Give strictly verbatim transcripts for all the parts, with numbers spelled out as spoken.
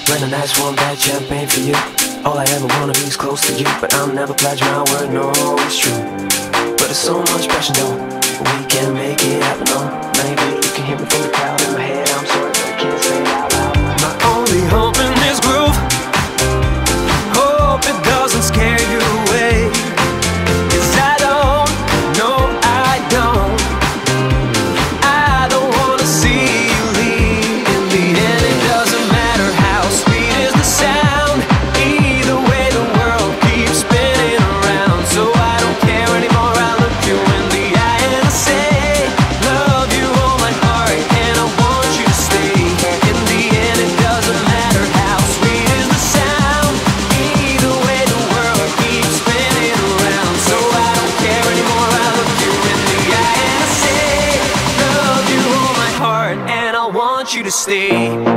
When a nice warm bad champagne for you. All I ever wanna be is close to you, but I'll never pledge my word, no, it's true. But it's so much pressure, though. We can make it happen, no. Maybe you can hear me from the crowd in my head. I'm sorry, but I can't say it out loud. My only hope in this groove, hope it doesn't scare you away. 'Cause I don't, no, I don't. I don't wanna see you leave. In the end, it doesn't matter how sweet is the sound. Either way, the world keeps spinning around. So I don't care anymore. I look you in the eye and I say, love you all my heart, and I want you to stay. In the end, it doesn't matter how sweet is the sound. Either way, the world keeps spinning around. So I don't care anymore. I look you in the eye and I say, love you all my heart, and I want you to stay.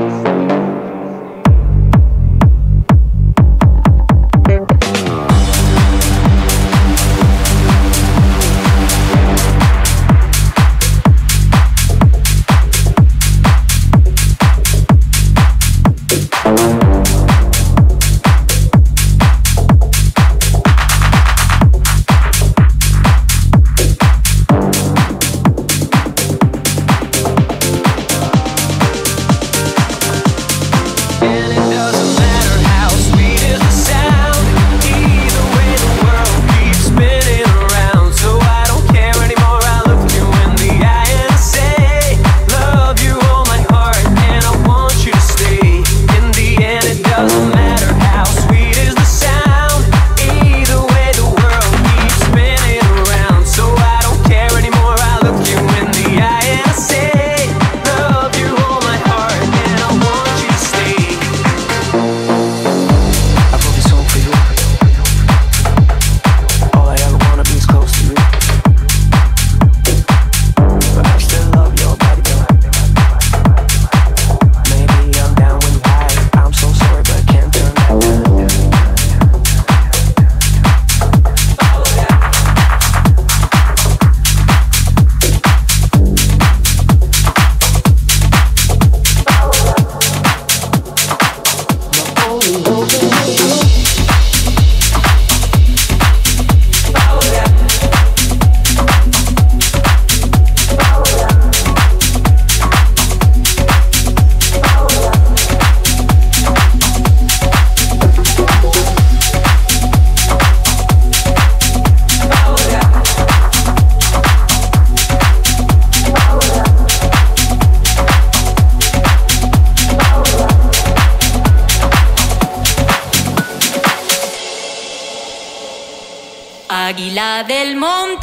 Águila del monte,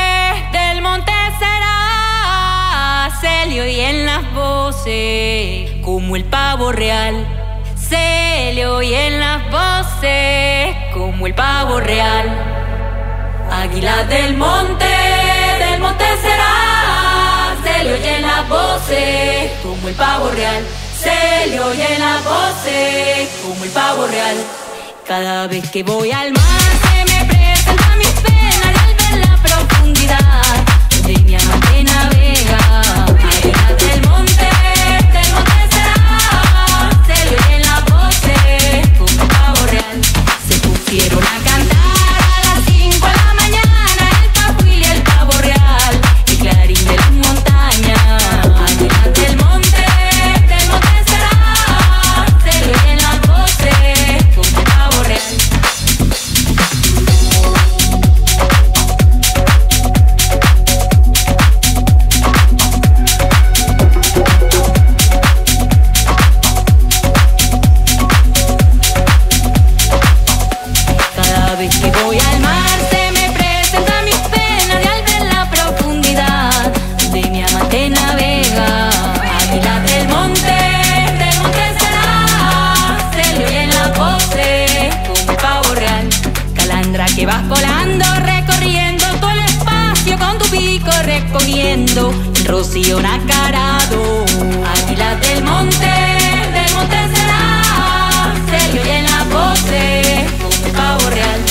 del monte será, se le oyen las voces como el pavo real. Se le oyen las voces como el pavo real. Águila del monte, del monte será, se le oyen las voces como el pavo real. Se le oyen las voces como el pavo real. Cada vez que voy al mar se me presenta mis penas y al ver la profundidad de mi amante navega. Águila del monte, del monte será, se le oyen las voces como el pavo real. Se pusieron a cantar a las cinco de la mañana el capuil y el pavo real, el clarín de las montañas. Águila del monte, del monte será, se le oyen las voces como el pavo real. Cada vez que voy al mar se me presentan mis penas y al ver la profundidad de mi amante navega. Águila del monte, del monte será, se le oyen las voces como el pavo real. Calandra que vas volando, recorriendo todo el espacio con tu pico recogiendo el rocío nacarado. Águila del monte, del monte será, se le oyen las voces como el pavo real.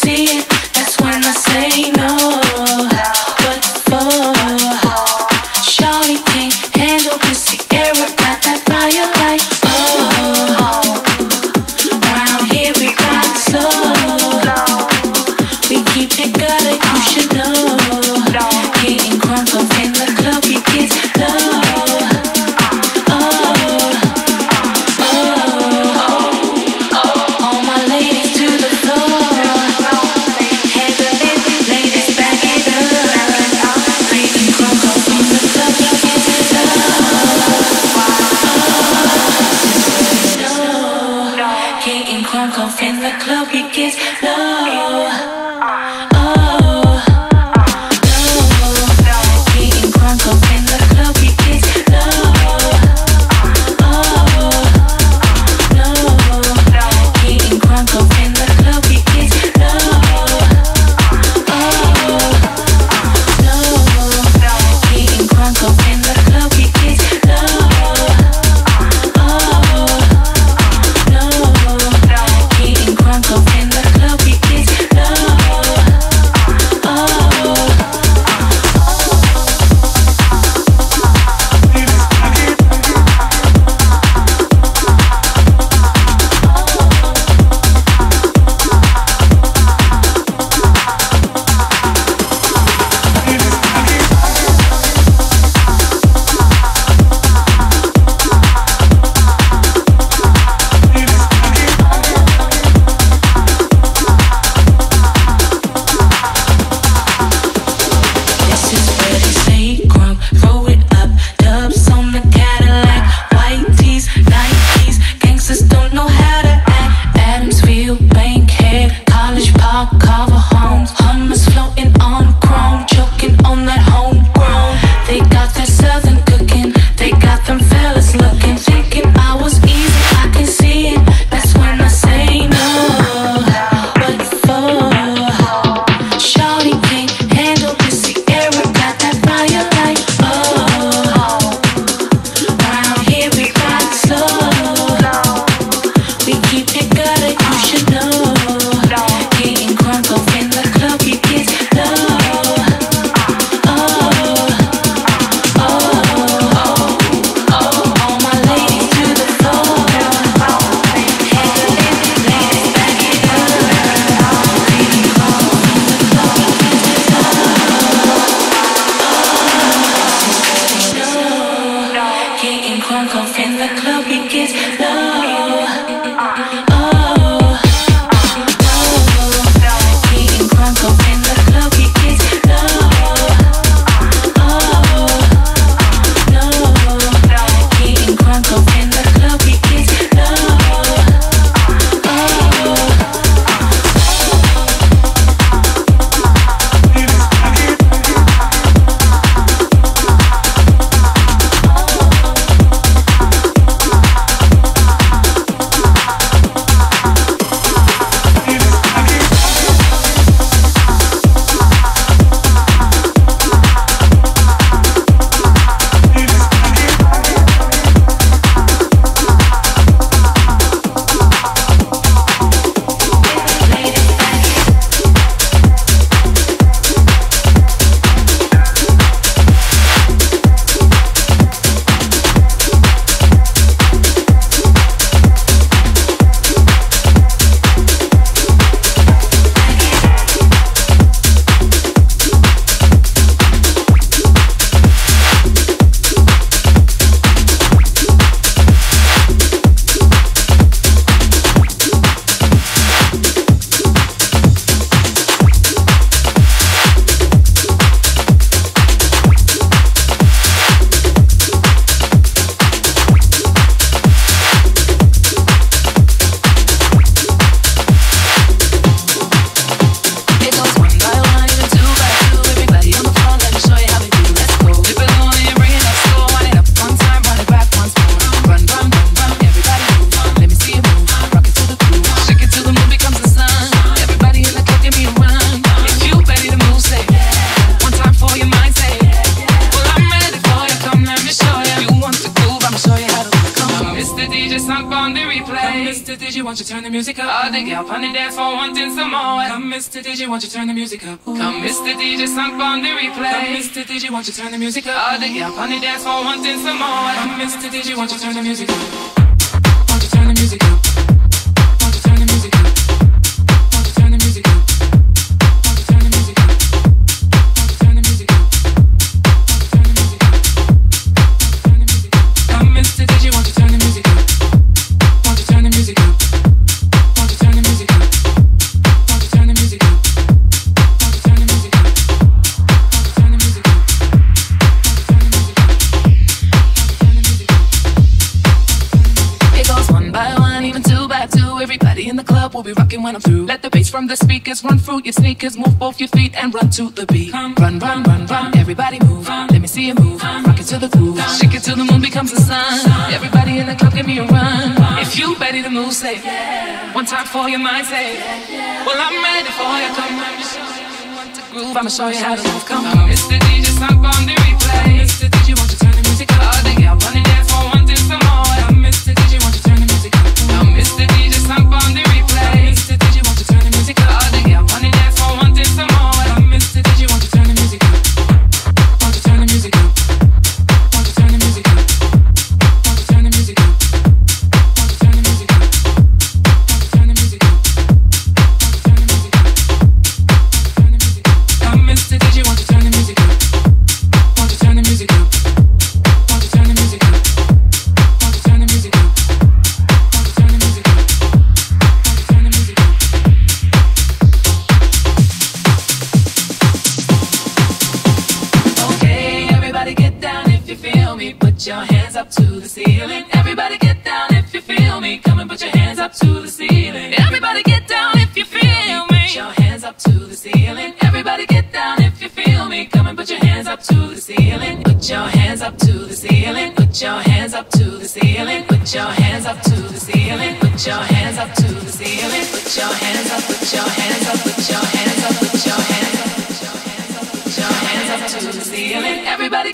Getting crunk up in the club. Mister Digi, won't you turn the music up? All the gal on the dance floor wanting some more. Come, Mister Digi, won't you turn the music up? Come, Mister D J, sunk on the replay. Come, Mister Digi, won't you turn the music up? All the gal on the dance floor wanting some more. Come, Mister Digi, won't you turn the music up? Won't you turn the music up? Won't you turn the music up? Won't you turn the music up? Won't you turn the music up? Won't you turn the music up? Won't you turn the music up? Turn the music up. Come, Mister Digi, won't you turn the music up? Won't you turn the music up? Won't you turn the music up? Won't you turn the music up? Won't you turn the music up? Won't you turn the music up? It goes one by one, even two by two. Everybody in the club will be rocking when I'm through. Let the bass from the speakers run through your sneakers. Move both your feet and run to the beat. Run, run, run, run. Everybody move. Let me see you move. Rock it to the groove. Shake it till the moon becomes the sun. Everybody in the club, give me a run. If you ready to move, say one time for your mind, say well, I'm ready for you. Come on, show you want to groove. I'ma show you how to move. Come on, Mister D J, sunk on the replay. Mister D J, won't you turn the music up? All the gal on the dance floor wanting some more. Come, Mister D J, won't you turn the music up? Come, Mister D J, sunk on the replay. Mister D J, won't you turn the music up? All the gal on the dance floor wanting some more. Come, Mister D J, won't you turn the music up? Won't you turn the music up? Won't you turn the music up? Won't you turn the music up? Won't you turn the music up? Won't you turn the music up? Won't you turn the music up? Turn the music up. Come, Mister D J, won't you turn the music up? Won't you turn the music up? Won't you turn the music up? Won't you turn the music up? Won't you turn the music up? Won't you turn the music up? Okay, everybody get down if you feel me. Put your hands up to the ceiling. Everybody get down if you feel me. Come and put your hands up to the ceiling. Everybody get down if you feel me. Put your hands up to the ceiling. Everybody get down if you feel me. Come and put your hands up to the ceiling. Put your hands up to the ceiling. Put your hands up to the ceiling. Put your hands up to the ceiling. Put your hands up to the ceiling. Put your hands up. Put your hands up. Put your hands up. Put your hands up. Put your hands up. Put your hands up to the ceiling. Everybody.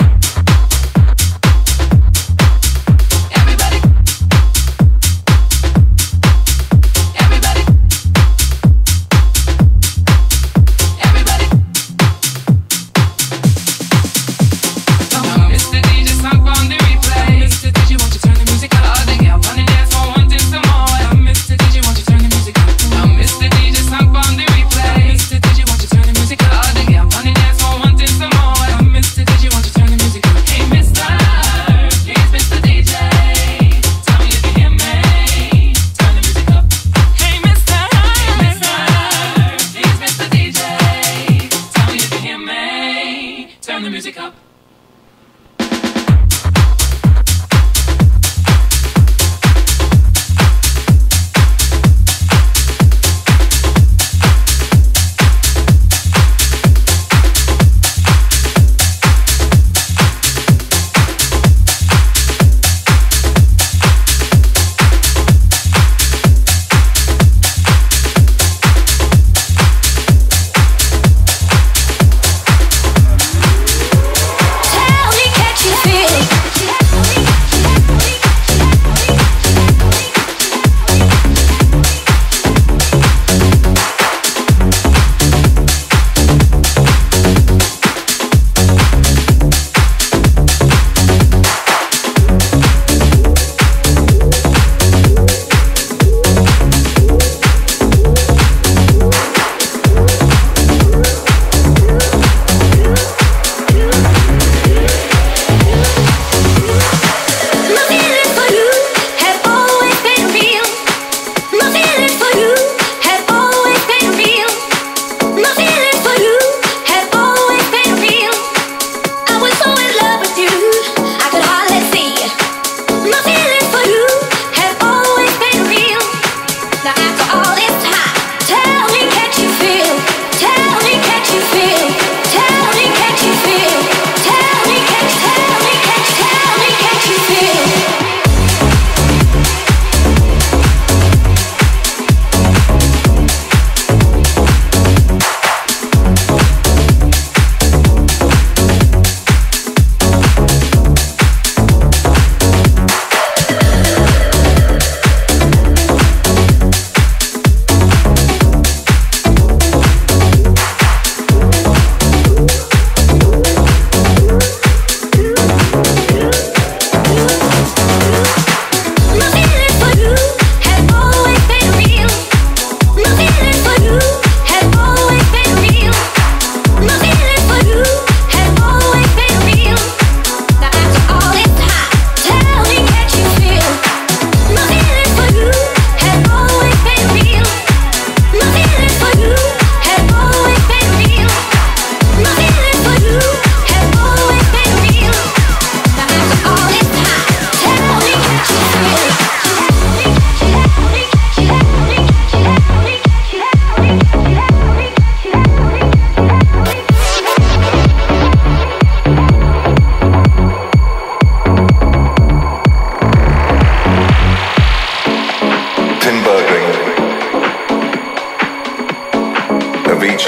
Everybody. Everybody. Everybody. Come on, Mister D J, sunk on the replay. Mister D J, won't you turn the music up? All the gal on the dance floor wanting some more. Come, Mister D J, won't you turn the music up? Come, Mister D J, sunk on the replay. Mister D J, won't you turn the music up? All the gal on the dance floor wanting some more. Come, Mister D J, won't you turn the music up?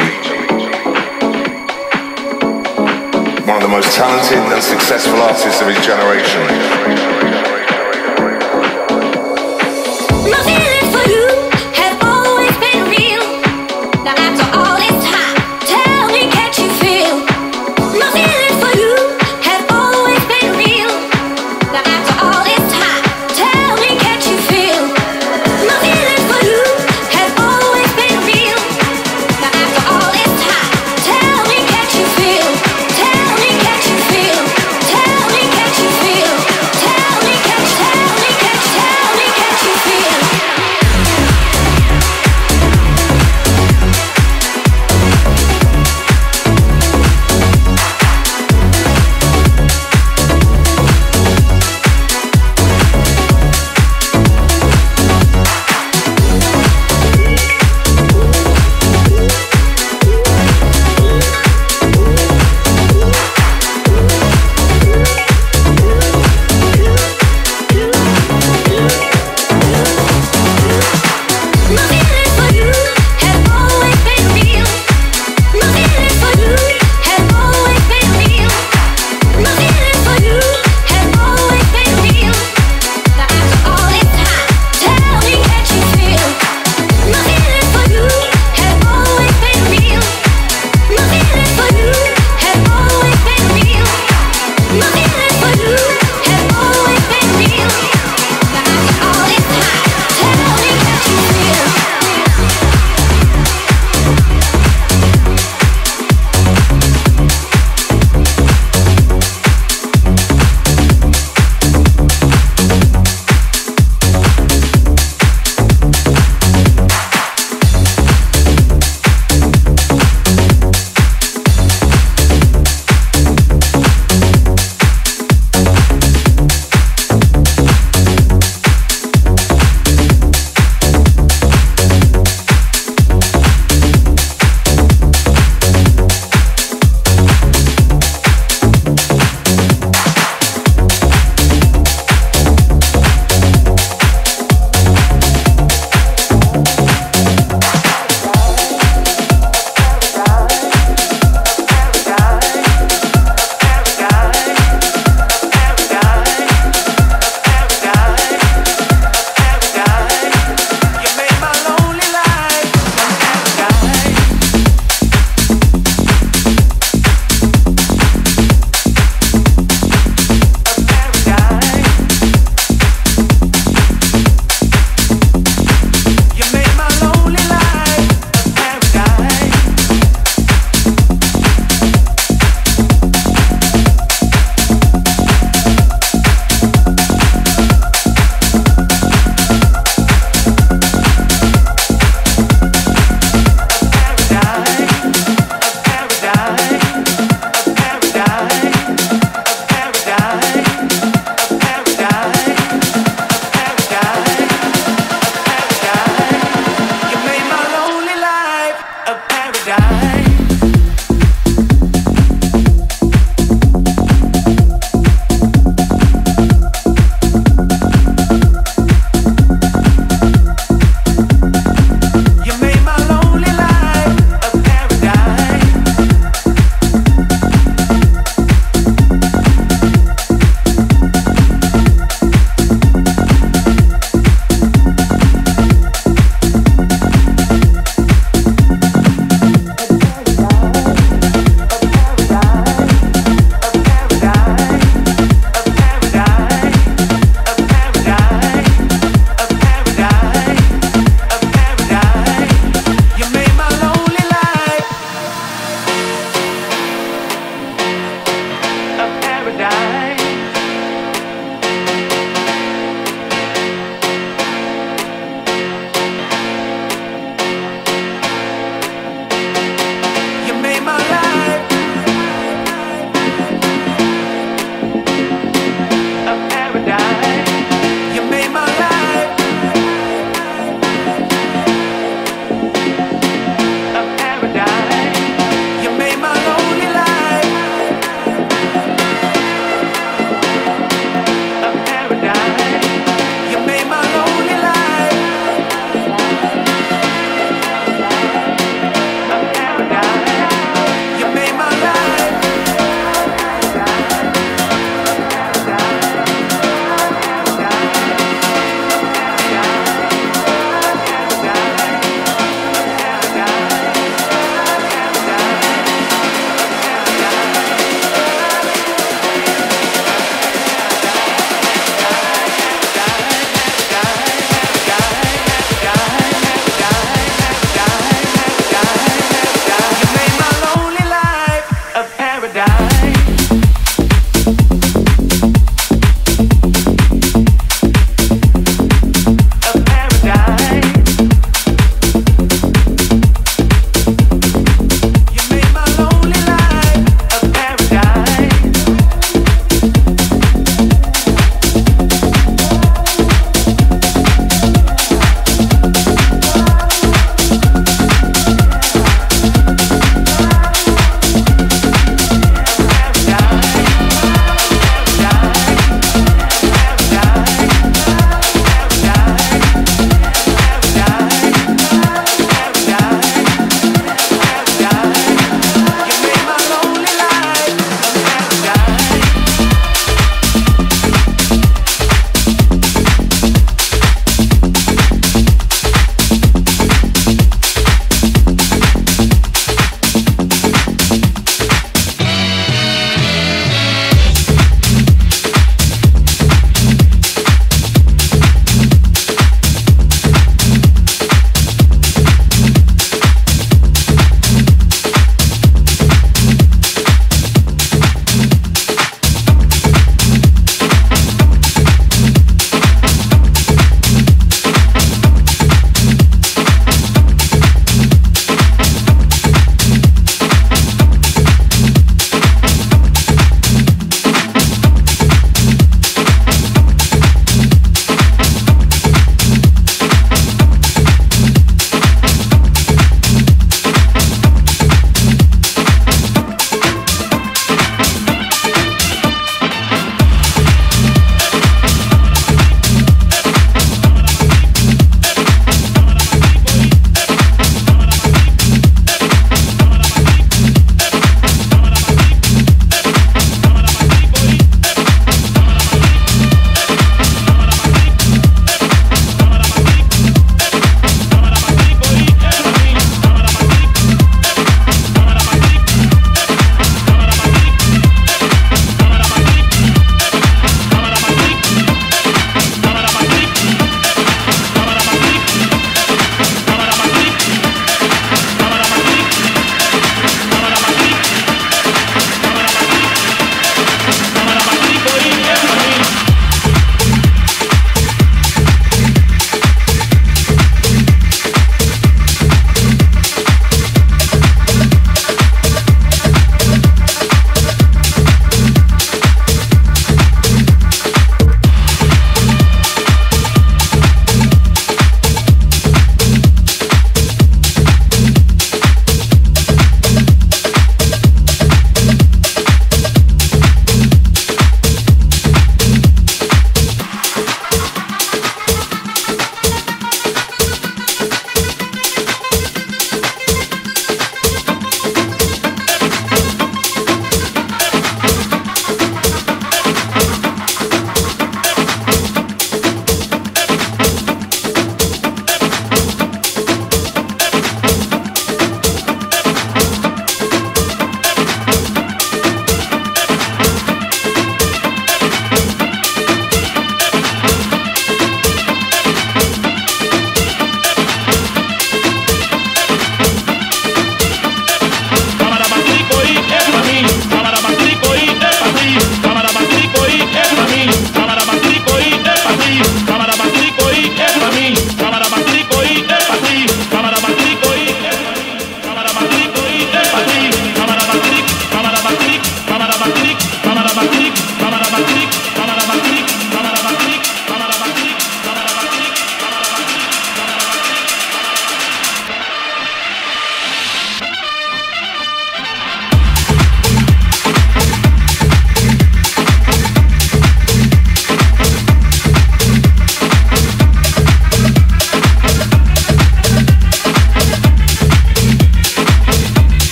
One of the most talented and successful artists of his generation. My feelings for you have always been real. Now after all this time, tell me, can't you feel? My feelings for you have always been real. Now after all this time, tell me, can't you feel? My feelings for you have always been real. Now after all this time, tell me, can't you feel? Tell me, can't you feel? Tell me, can't you feel? Tell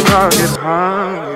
I get high.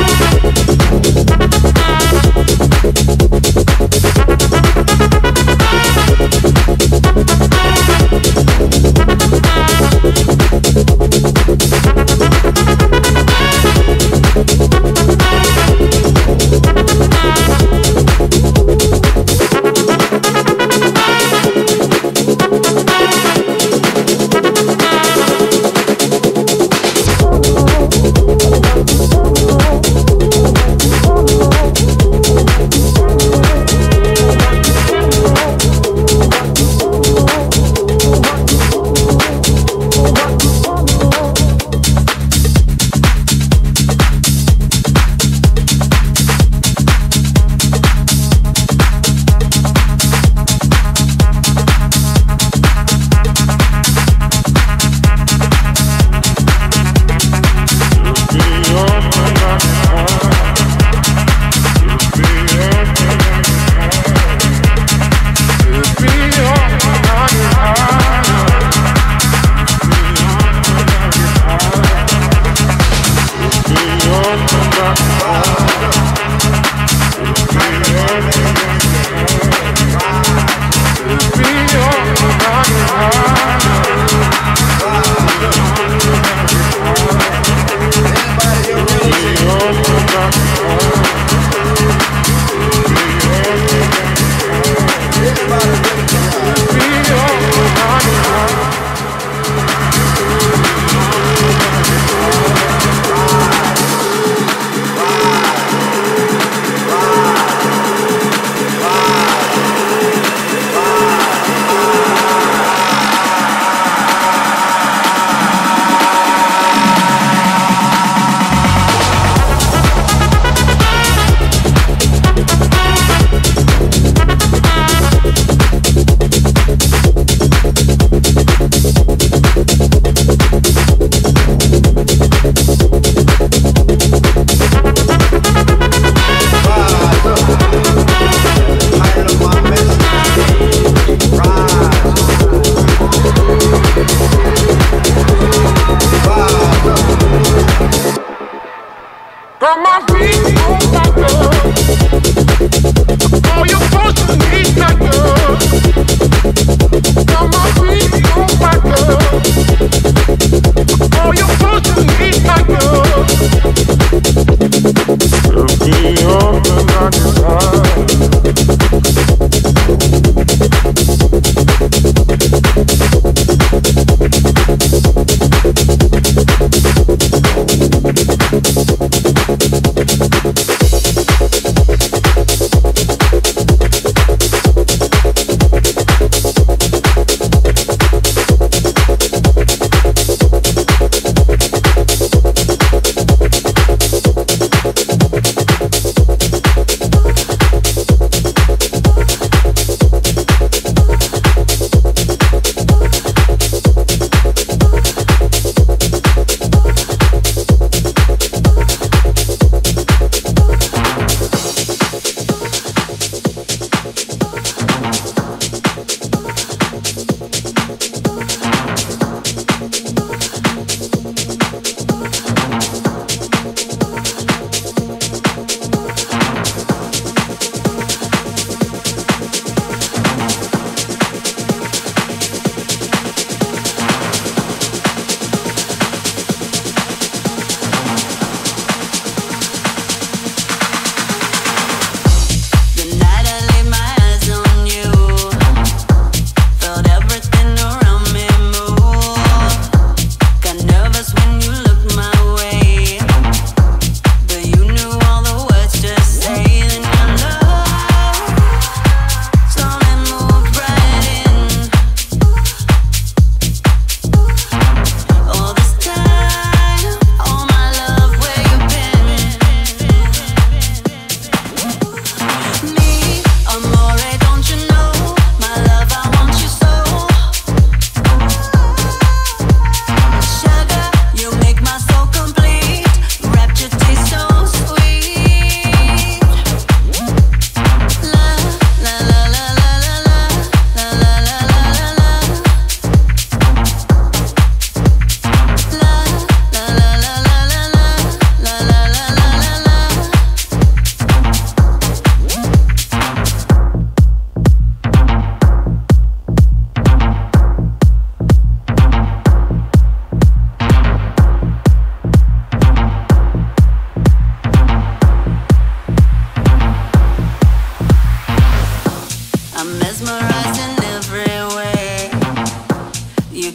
We'll be right back.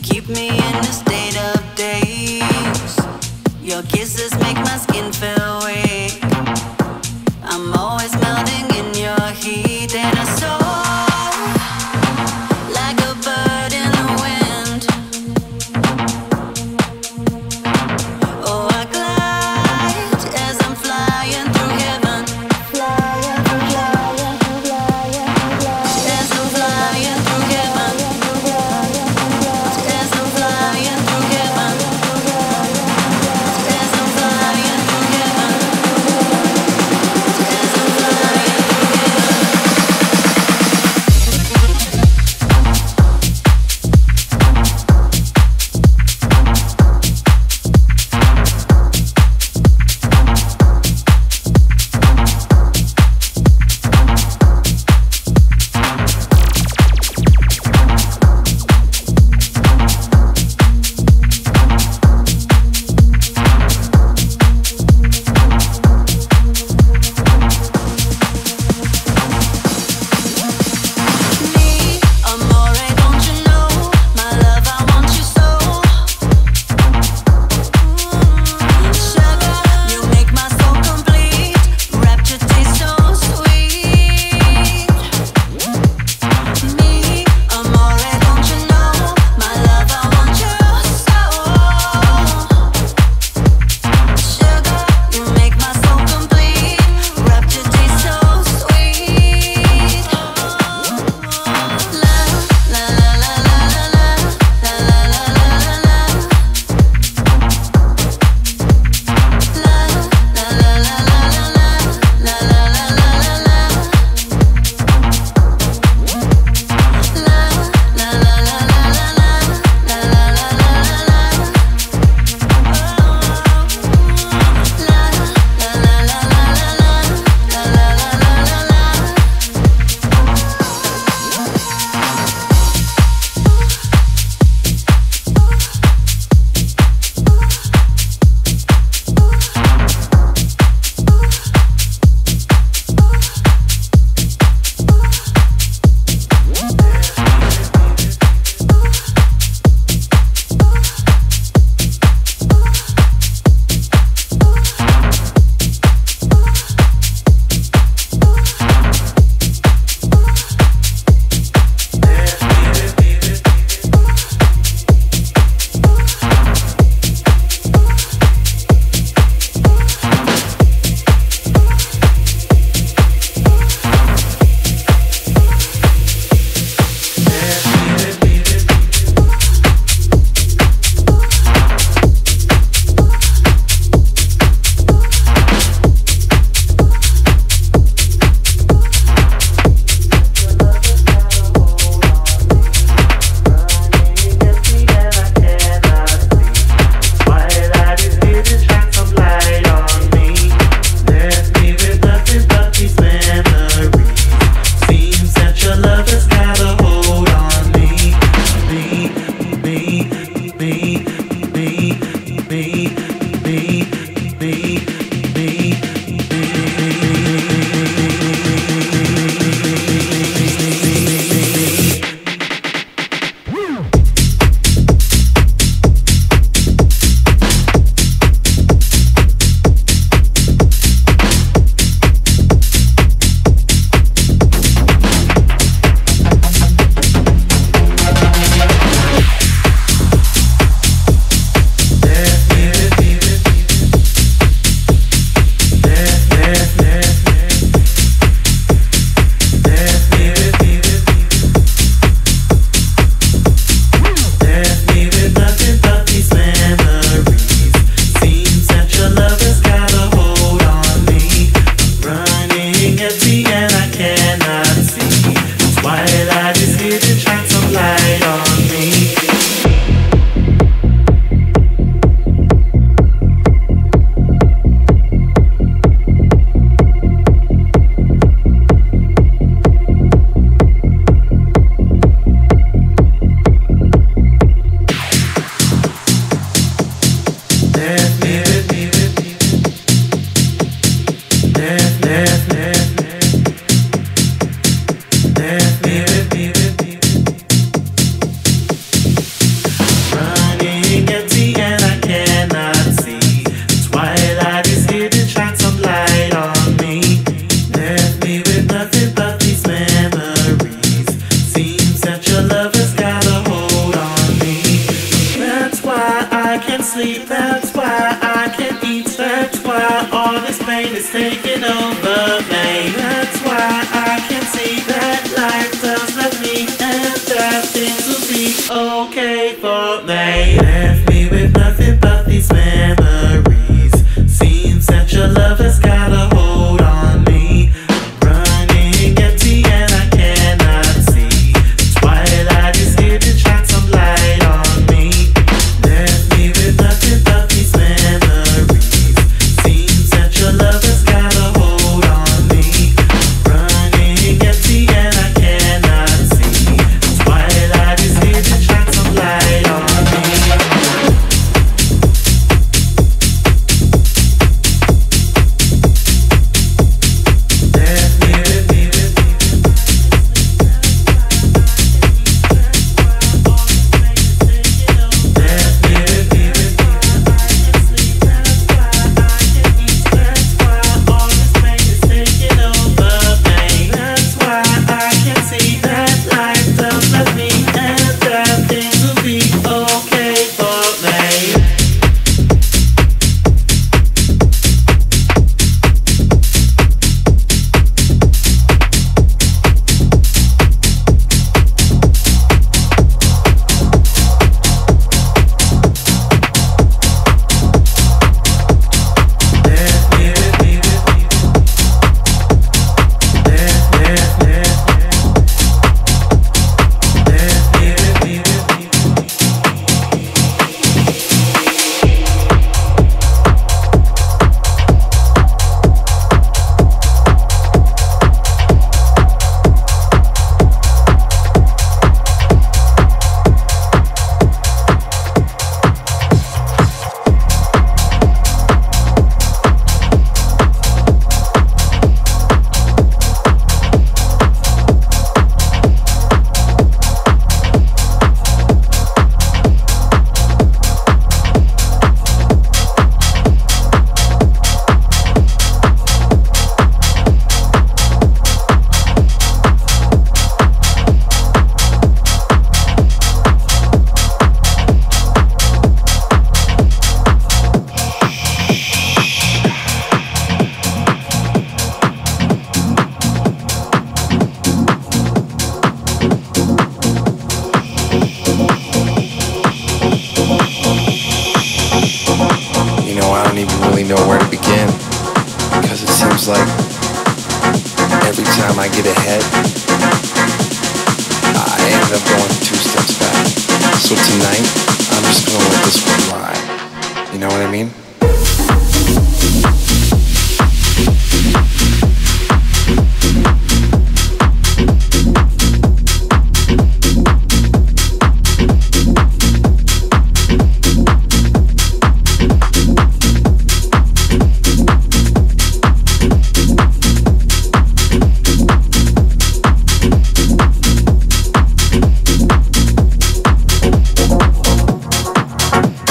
keep me in a state of daze. Your kisses make my skin feel weak. I'm always melting in your heat, and I soar like a bird in the wind. Oh, I glide as I'm flying through heaven. Flying, flying, flying, flying. As I'm flying through heaven. As I'm flying through okay for me. Left me with nothing but these memories. Seems that your love has got a hold on me. Running empty and I cannot see. Twilight is here to shine some light on me. Left me with nothing but these memories. Seems that your love has got a hold on me. Running empty and I cannot see. Twilight is here to shine some light on me.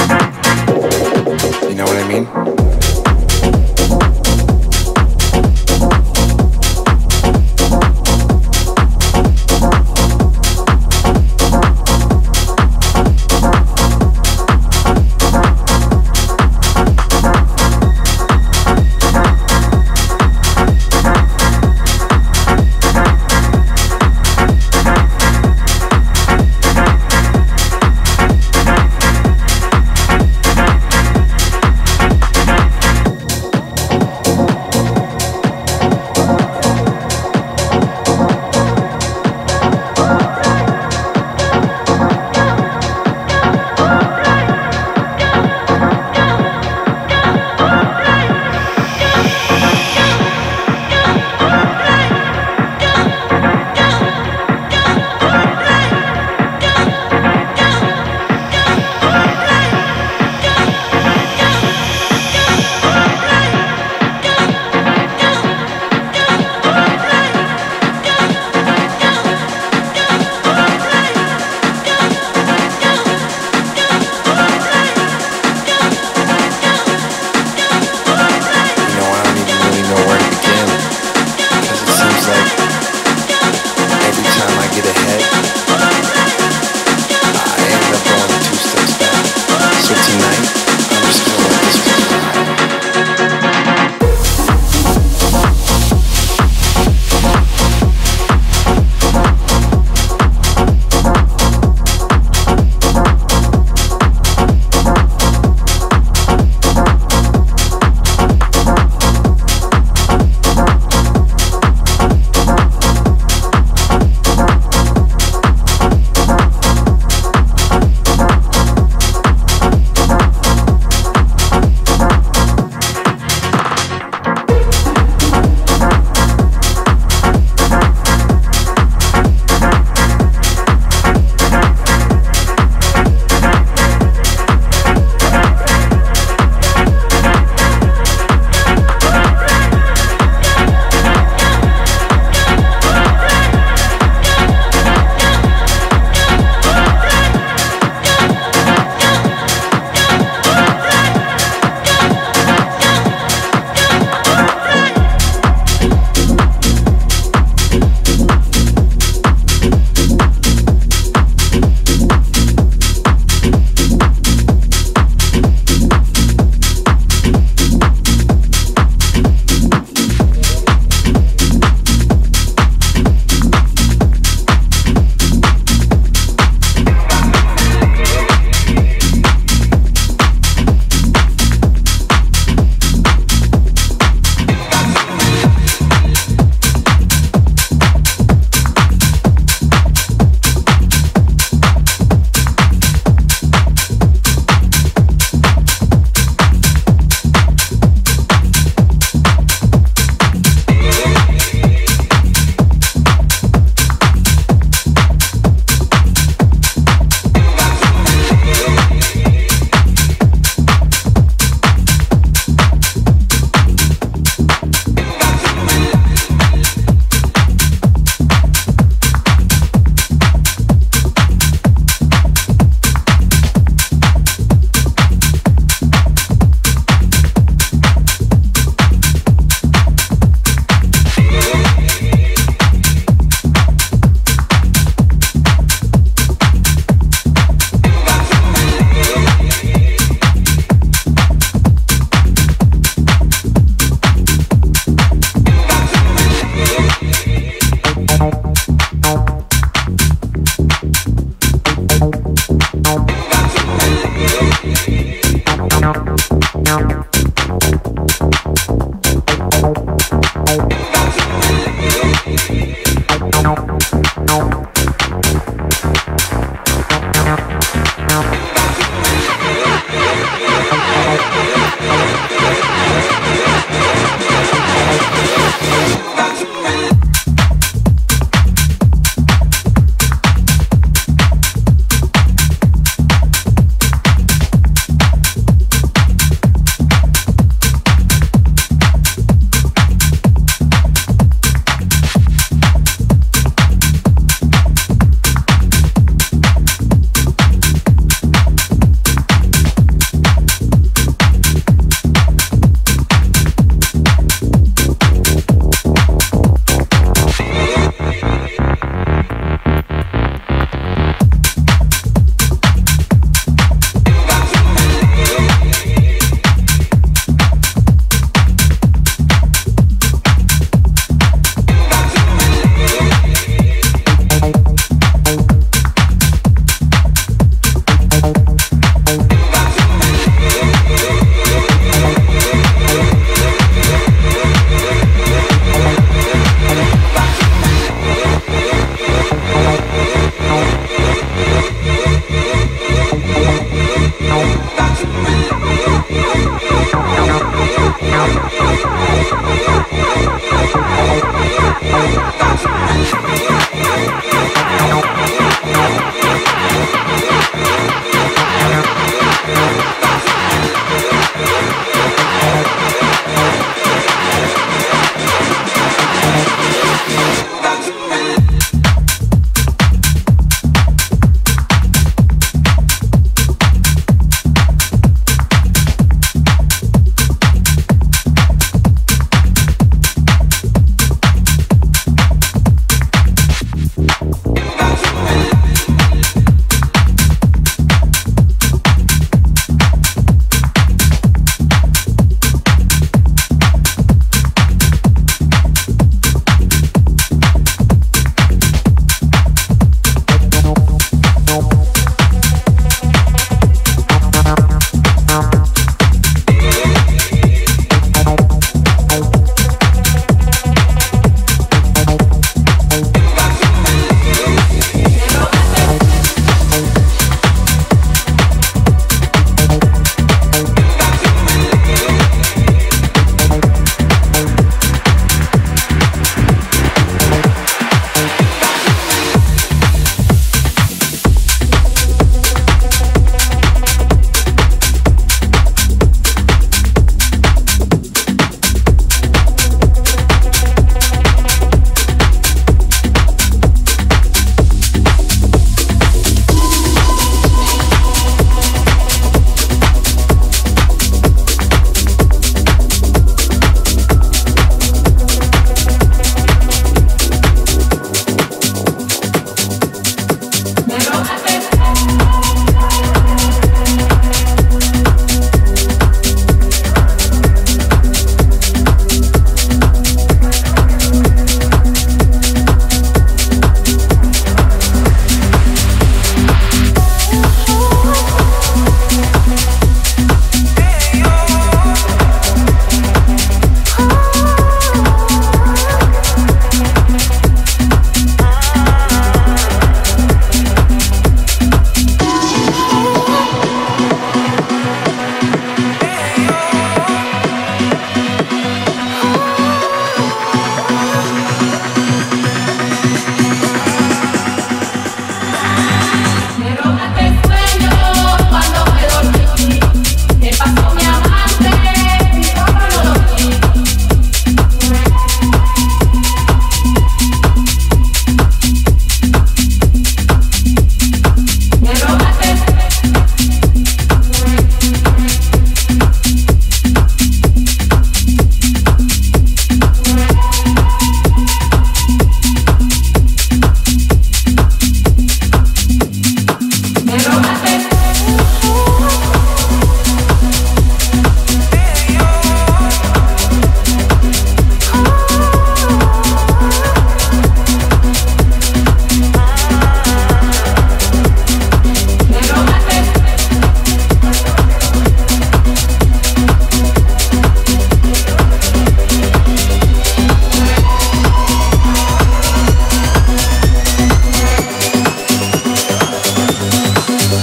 You know what I mean?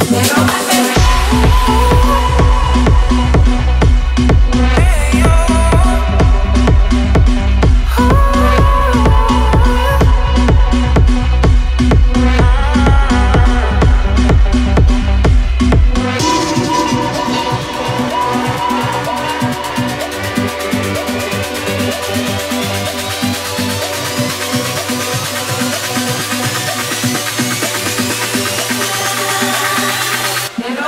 Never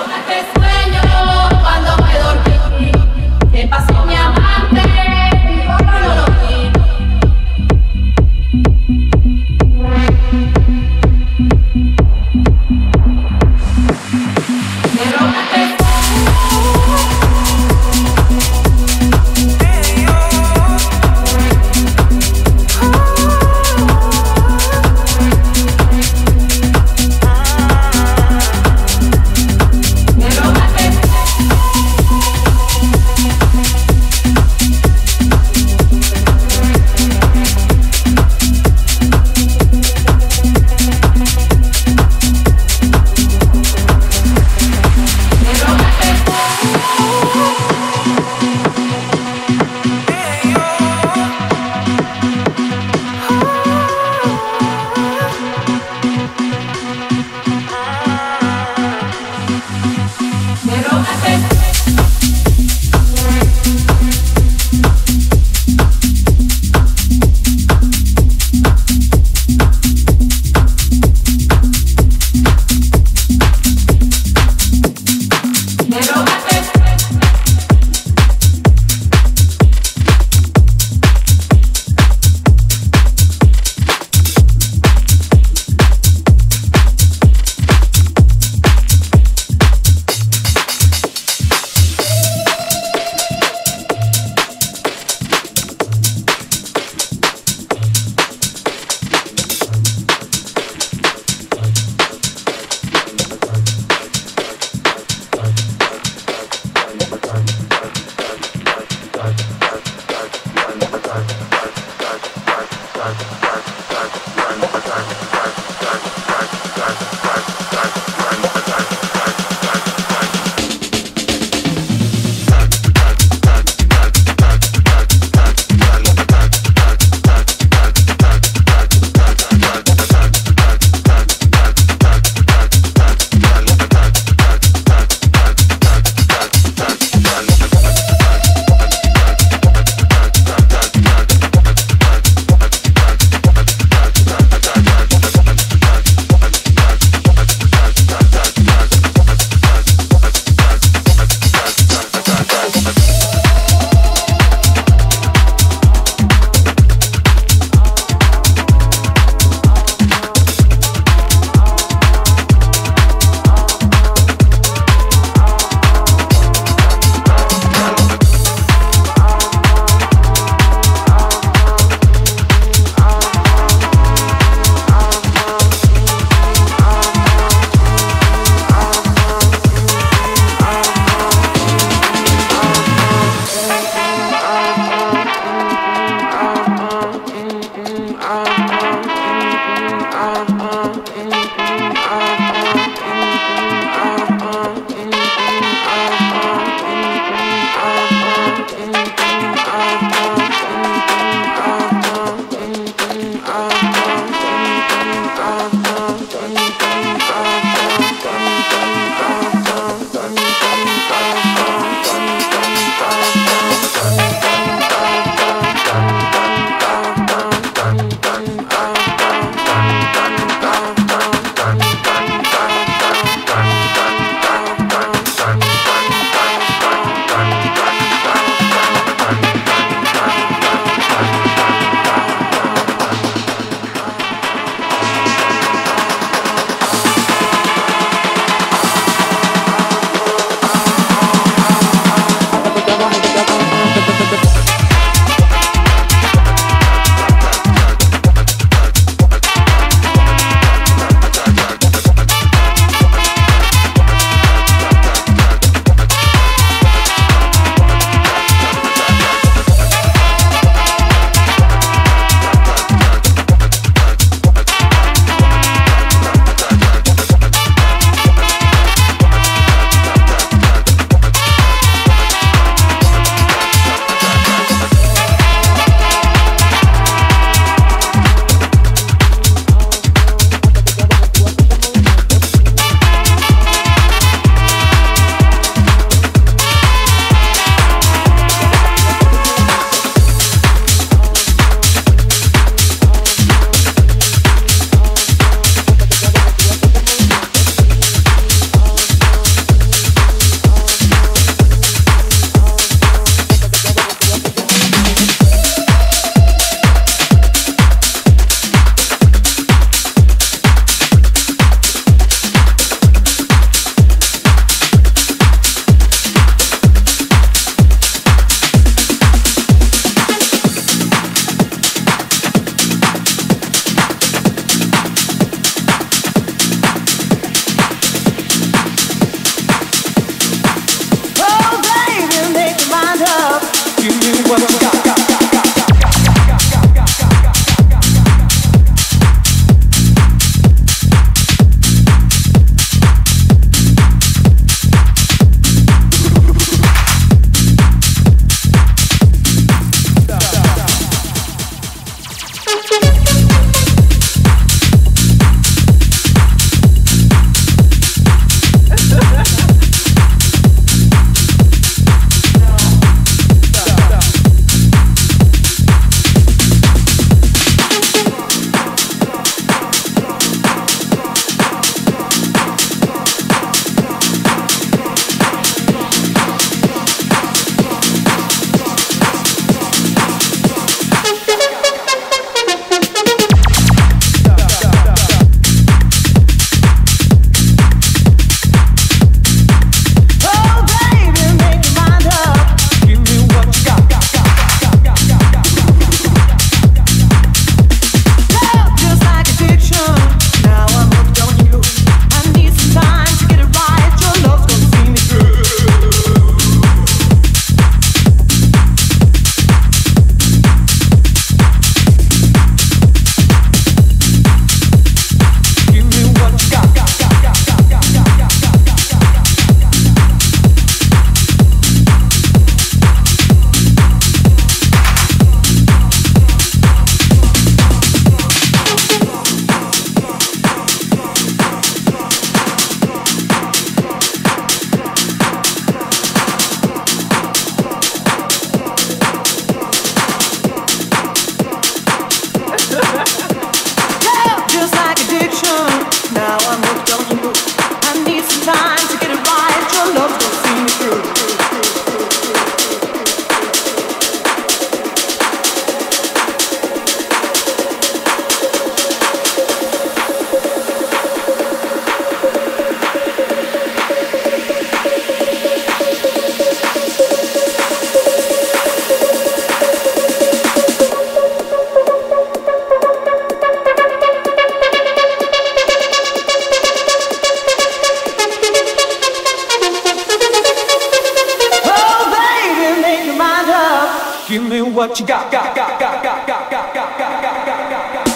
Give me what you got, got, got, got, got, got, got, got, got, got, got, got, got.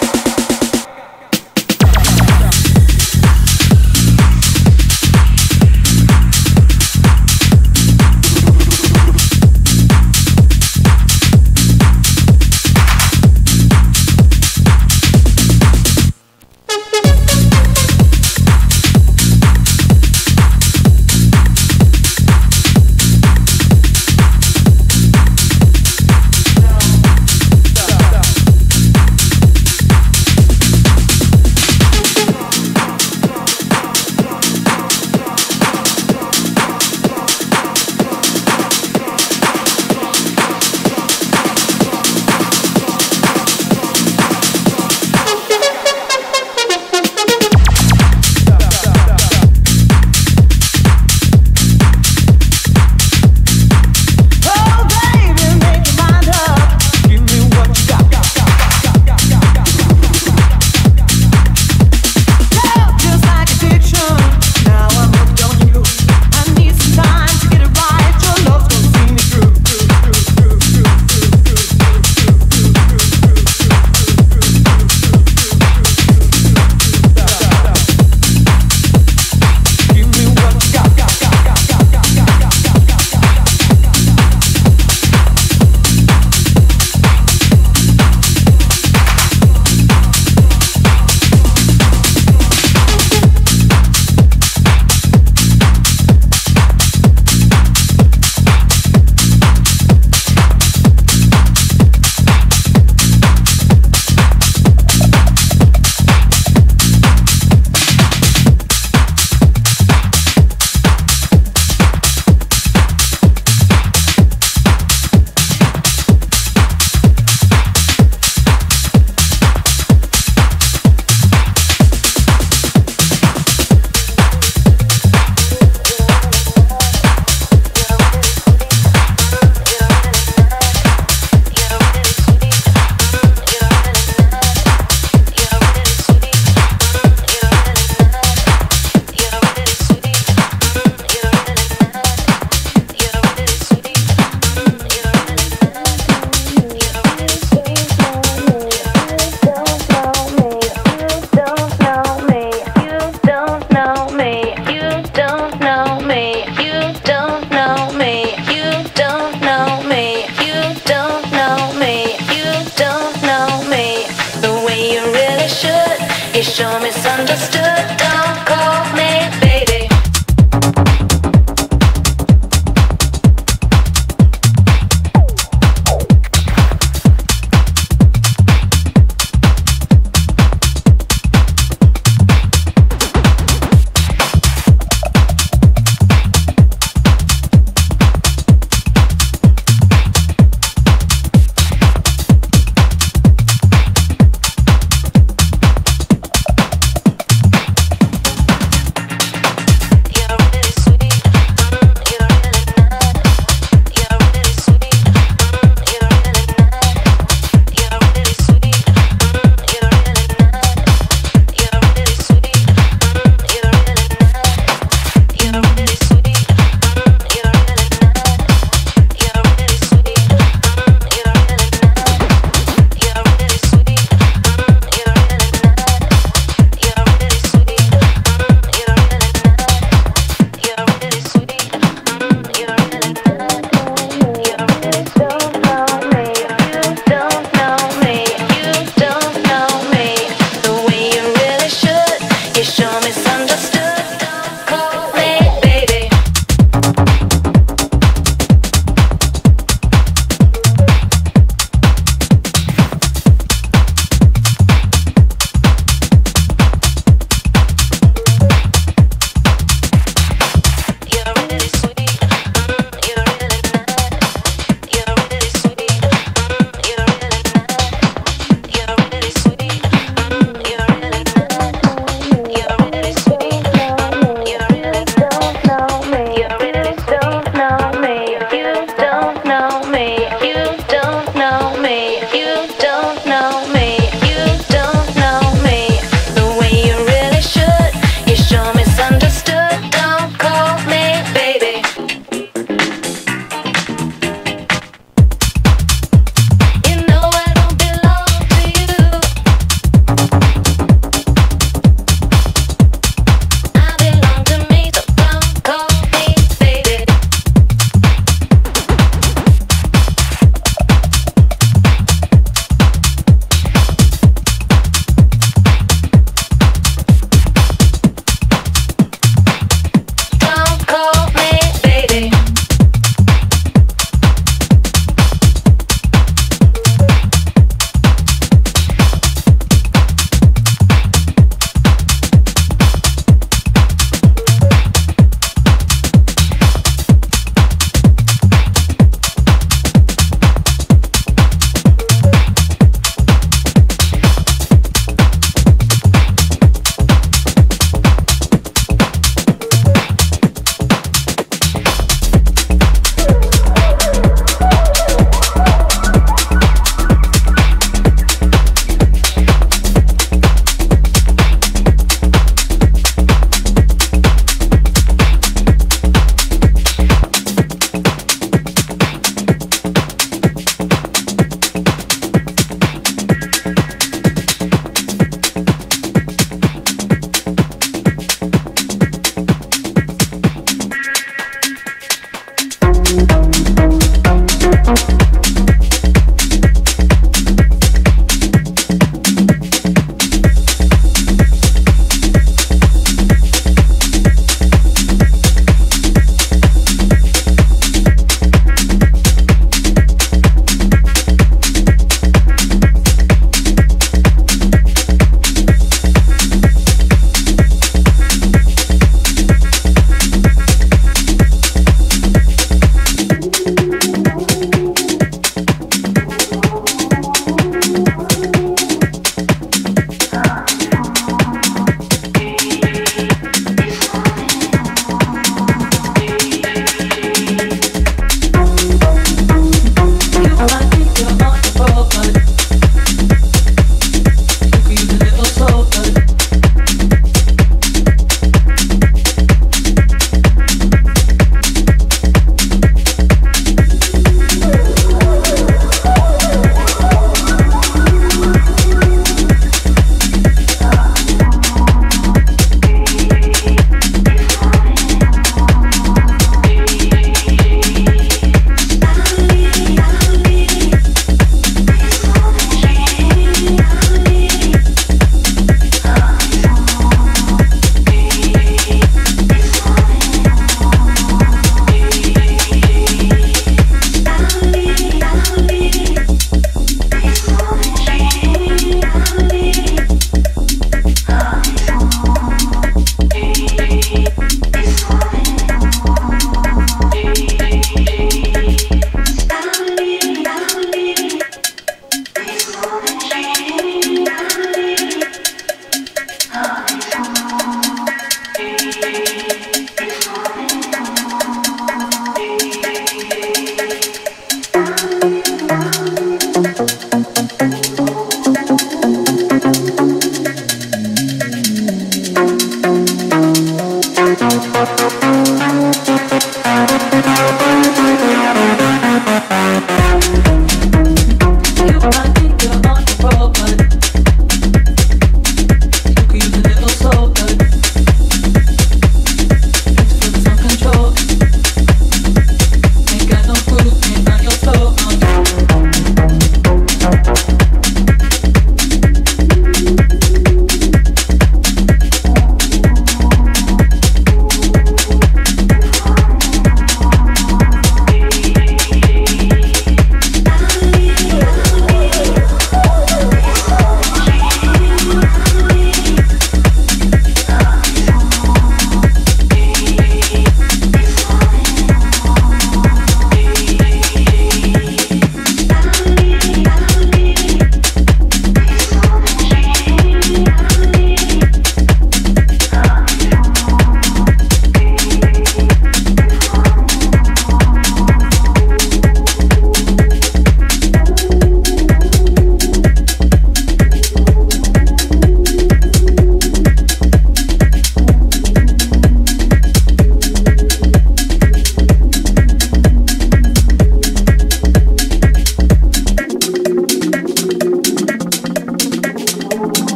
You're misunderstood, don't call me baby.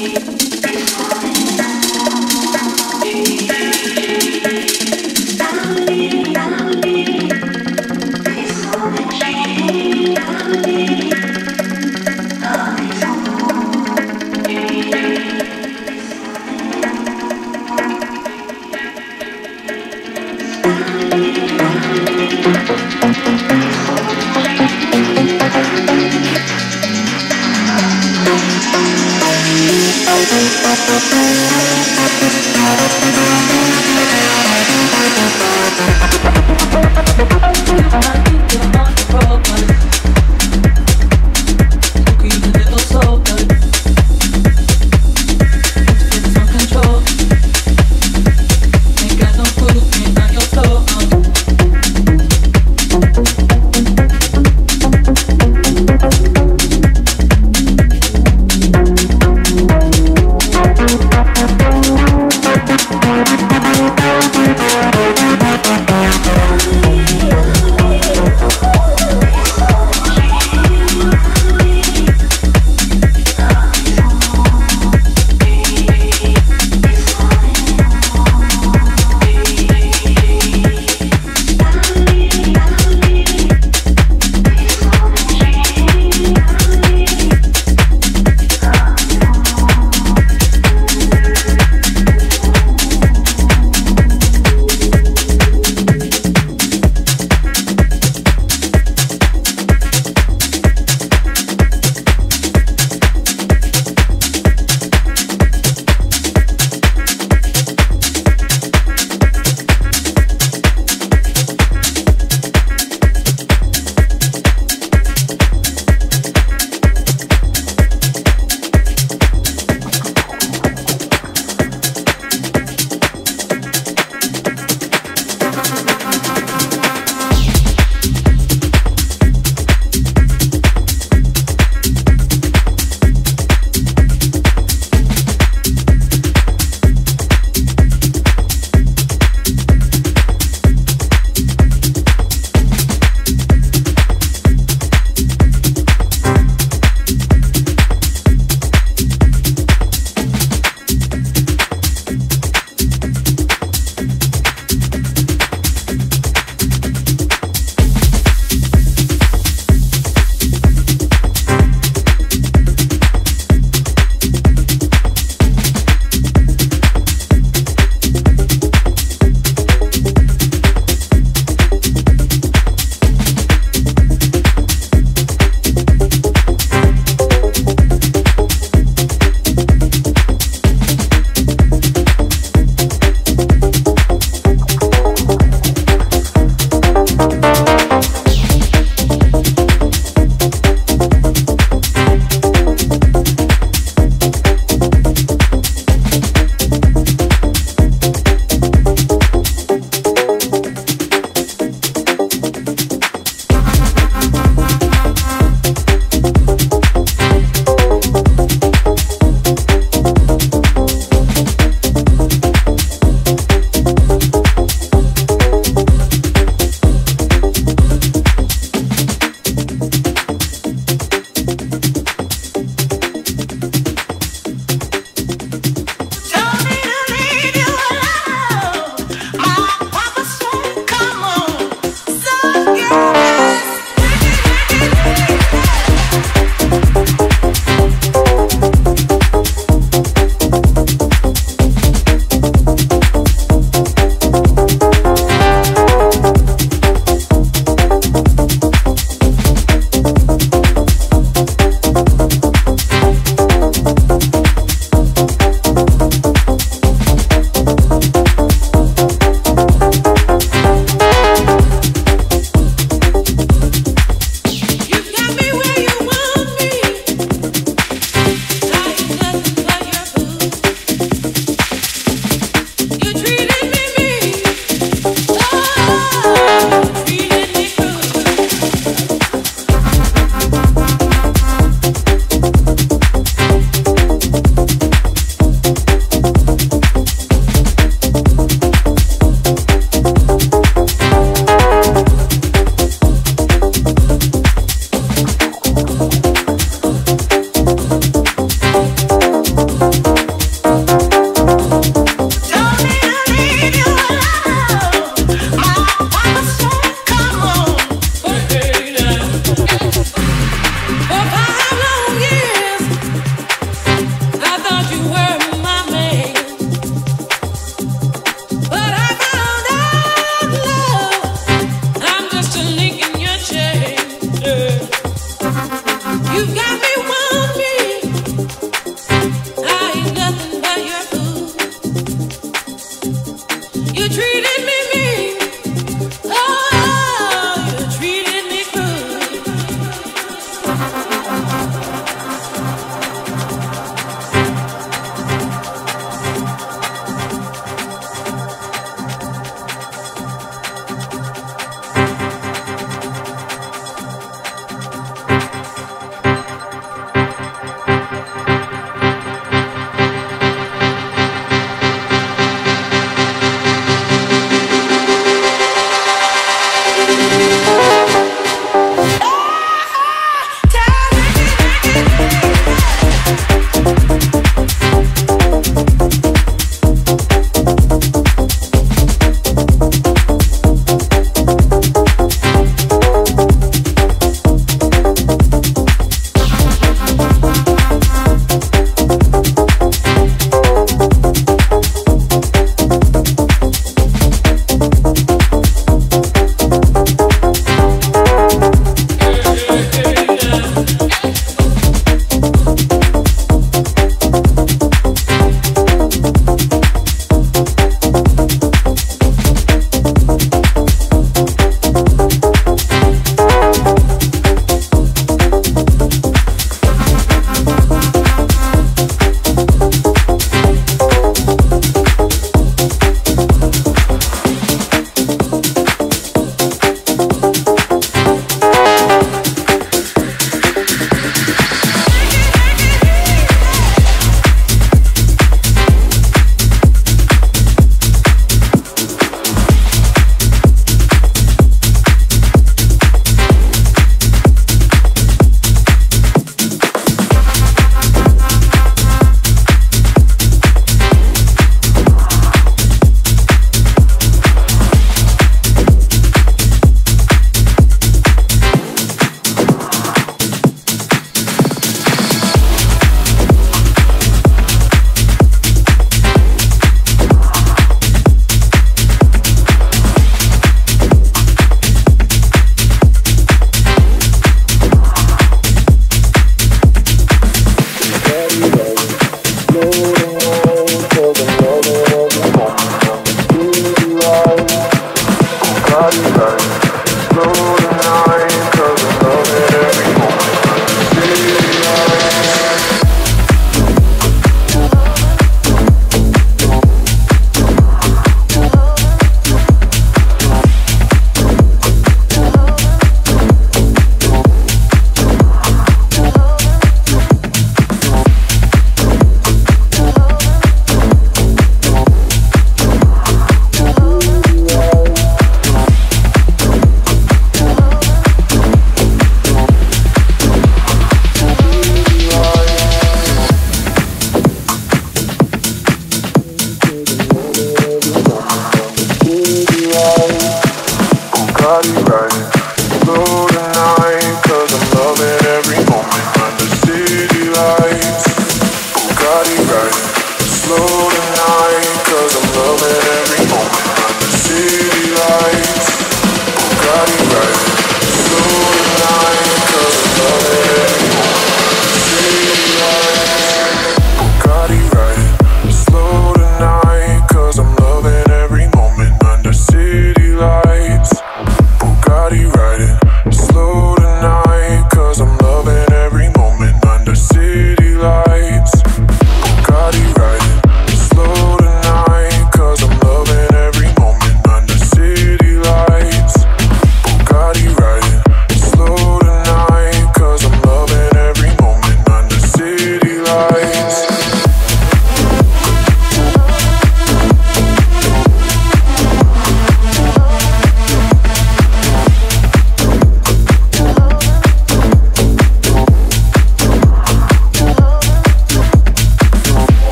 Thank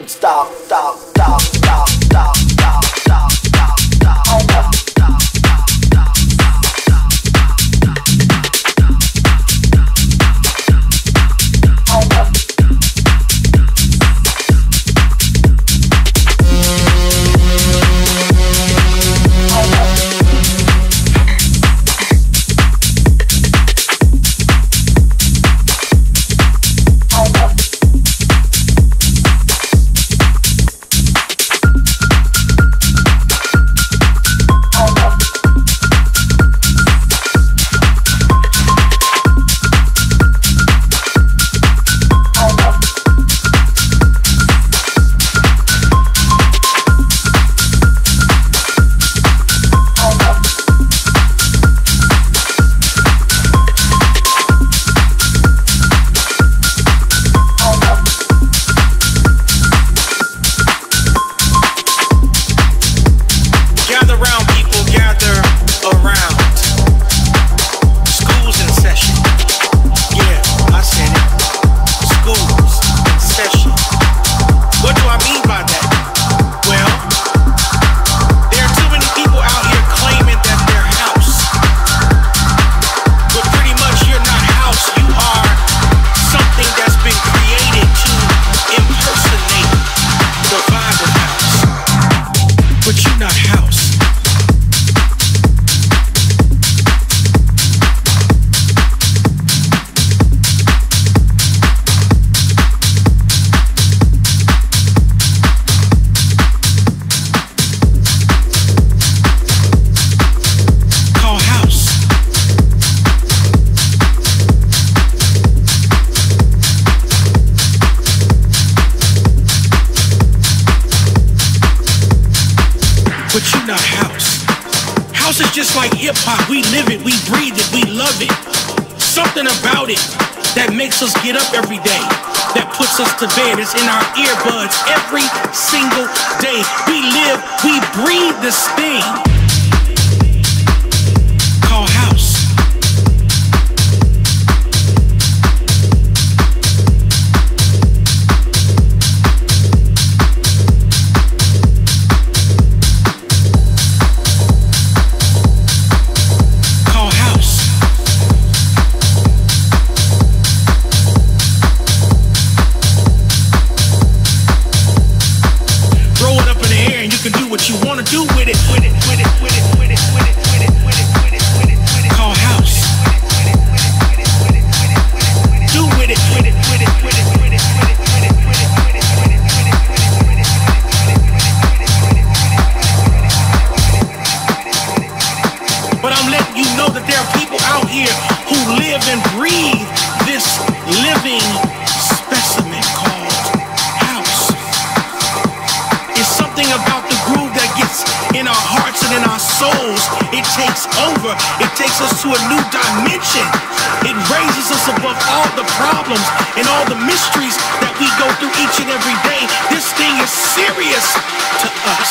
stop, stop, stop, stop, stop, stop, stop, stop, stop. Us get up every day, that puts us to bed. It's in our earbuds every single day. We live, we breathe this thing called house. You wanna do with it, with it, with it, with it, with it, with it, with it, with it, with it, with it, with it. Call house. Do with it, with it, with it, with it, with it, with it, with it, with it, with it, with it, with it, with it, with it, with it. But I'm letting you know that there are people out here who live and breathe this living specimen called house. It's something about the groove that gets in our hearts and in our souls. It takes over. It takes us to a new dimension. It raises us above all the problems and all the mysteries that we go through each and every day. This thing is serious to us.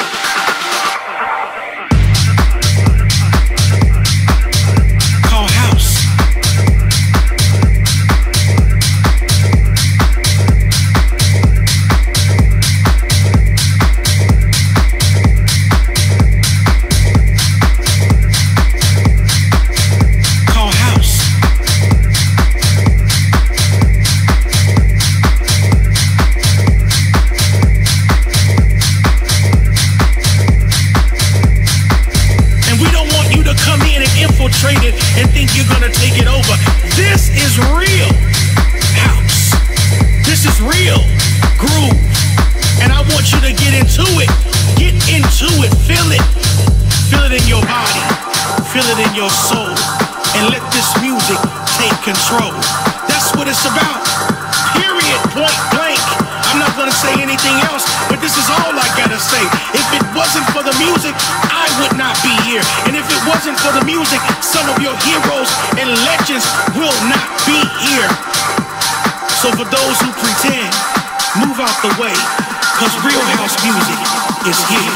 And think you're gonna take it over. This is real house. This is real groove. And I want you to get into it. Get into it. Feel it. Feel it in your body. Feel it in your soul. And let this music take control. That's what it's about. Period. Point blank. I'm not gonna say anything else, but this is all I gotta say. If it wasn't for the music, I would not be here. And if it wasn't for the music, some of your heroes and legends will not be here. So for those who pretend, move out the way, cause real house music is here.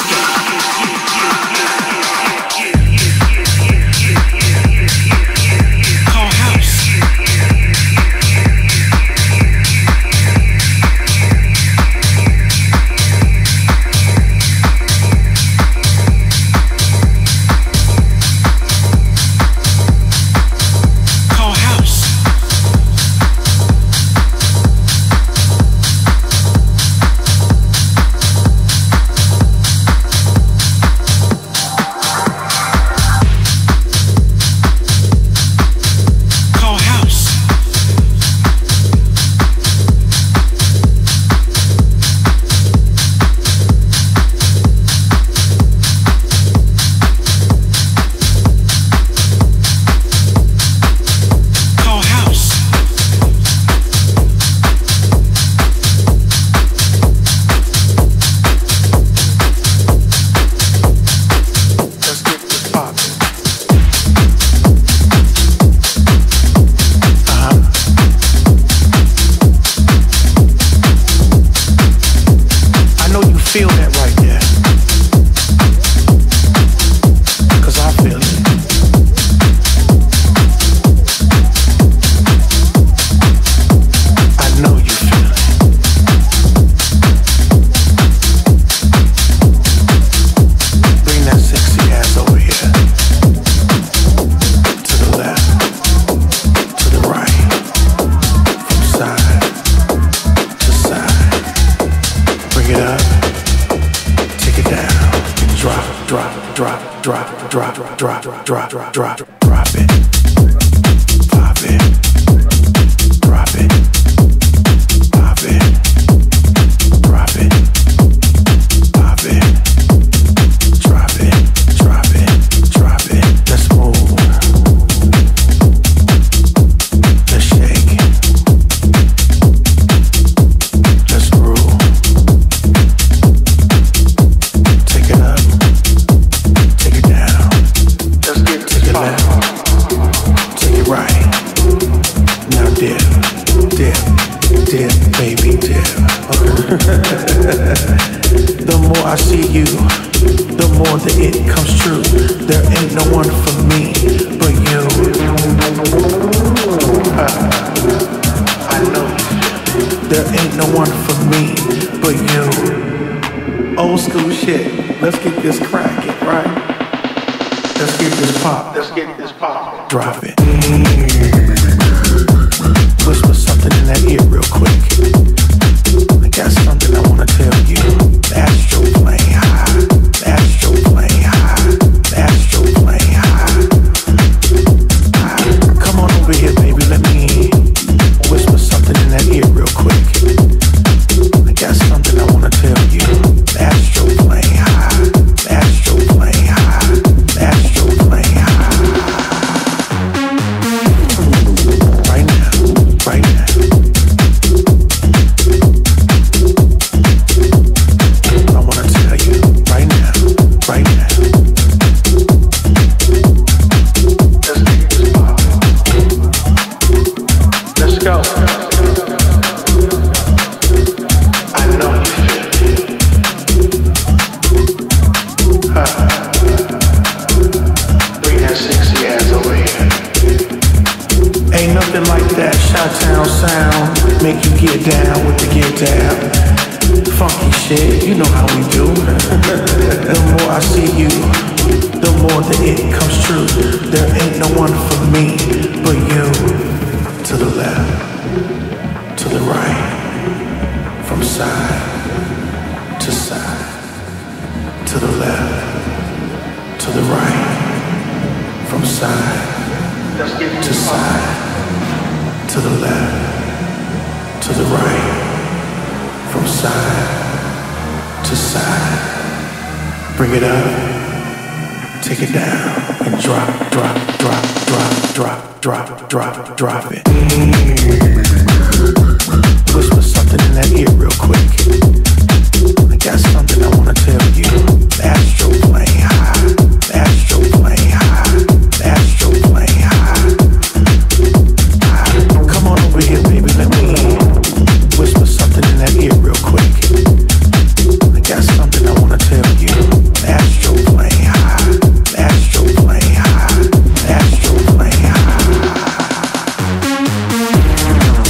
Call house. drop, drop, drop, drop, drop, drop it. Pop it. Drop it. Pop it. Drop it. Pop it. Drop it. Drop it. Drop it. Let's move. Let's shake. Let's groove. Take it up. Take it down. Let's get take it left. Take it right. Now dip, dip, dip, baby dip. The more I see you, the more that it comes true. There ain't no one for me but you. Uh, I know there ain't no one for me but you. Old school shit. Let's get this cracking, right? Let's get this pop. Let's get this pop. Drop it. Whisper something in that ear real quick. I got something I wanna tell you. The astro playing high. The astro playing high. The astro playing high. high. Come on over here, baby. Let me whisper something in that ear real quick. I got something I wanna tell you. The astro playing high. The astro playing high. The astro playing high. Right now. Right now. I wanna tell you right now, right now. Let's get this poppin'. Let's go. I know you feel it. Huh. Bring that sexy ass over here. Ain't nothing like that Chi-Town sound. Make you get down with the get down. Funky shit, you know how we do. The more I see you, the more that it comes true. There ain't no one for me but you. To the left, to the right, from side to side. To the left, to the right, from side to side. To the left, to the right, from side to side. Bring it up, take it down, and drop, drop, drop, drop, drop, drop, drop, drop it. Whisper something in that ear real quick. I got something I wanna tell you. The astro playing high. The astro playing high. The astro playing high. Come on over here, baby, let me whisper something in that ear real quick. I got something I wanna tell you. The astro playing high. The astro playing high. The astro playing high.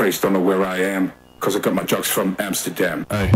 face, don't know where I am, cause I got my drugs from Amsterdam. Hey.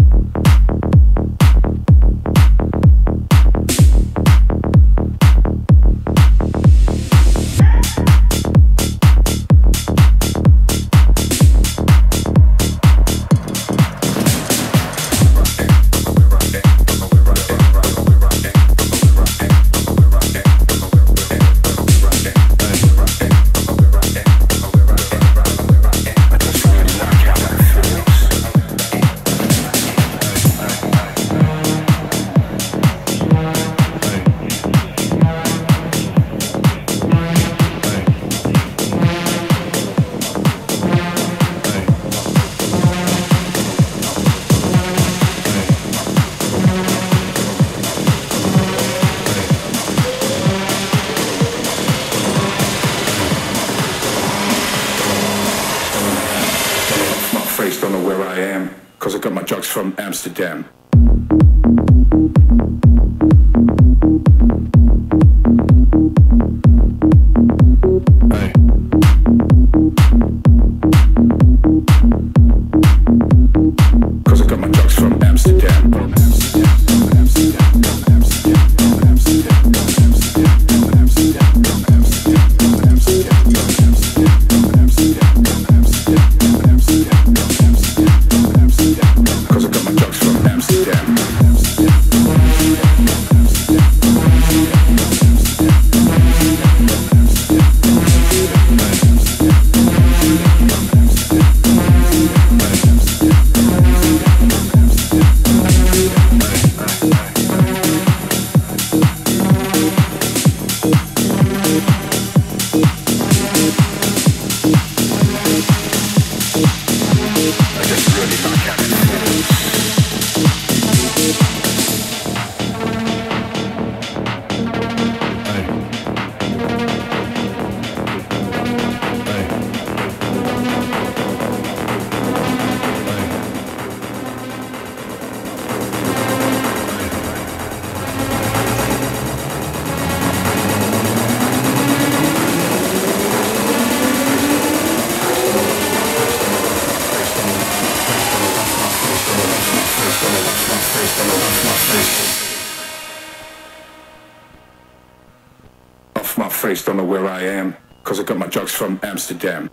From Amsterdam. Off my face, don't know where I am, cause I got my drugs from Amsterdam.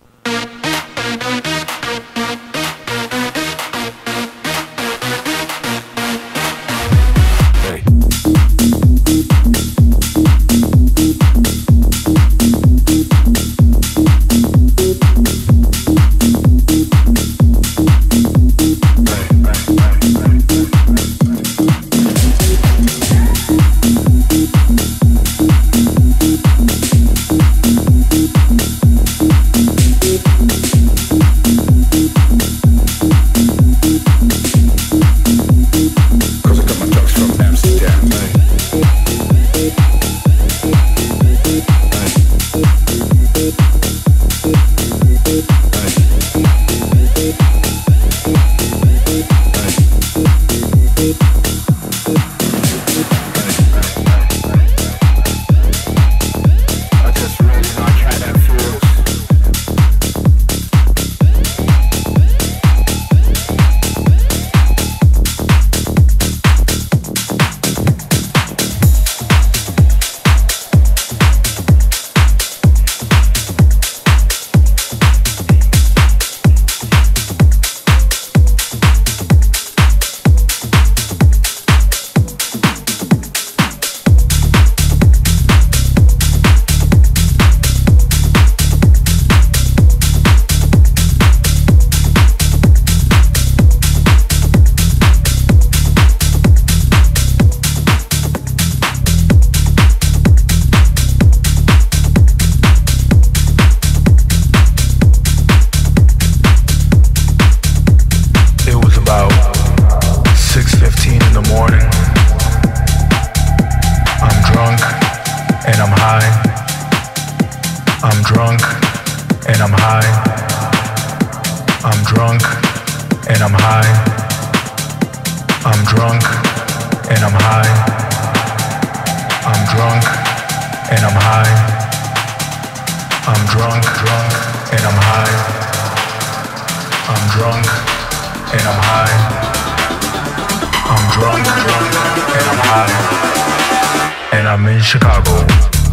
I'm drunk and I'm high. I'm drunk, drunk and I'm high. And I'm in Chicago.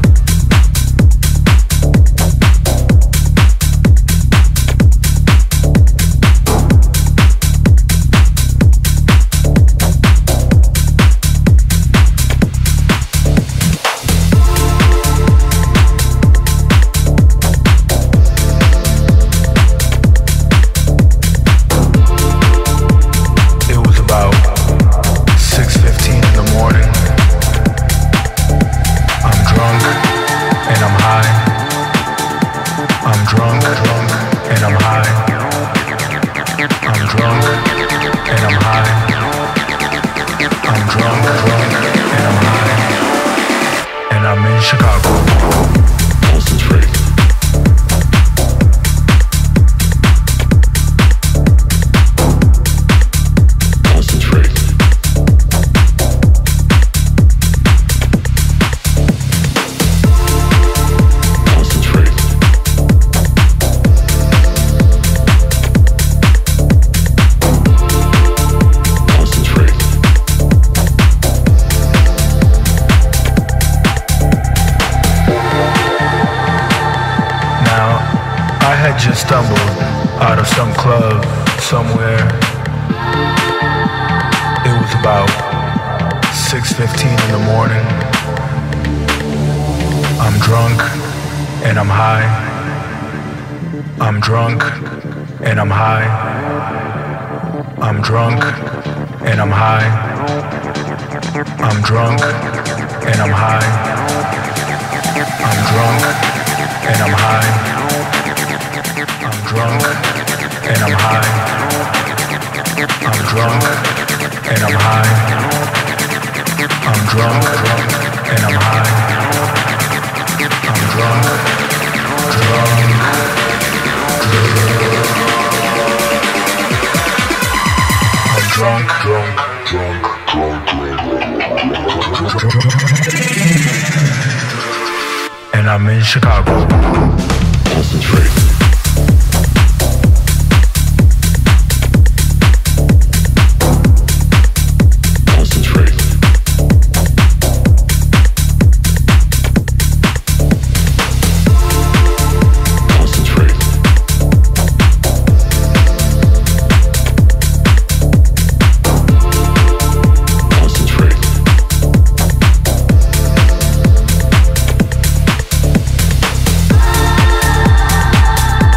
And I'm in Chicago. Concentrate. Concentrate.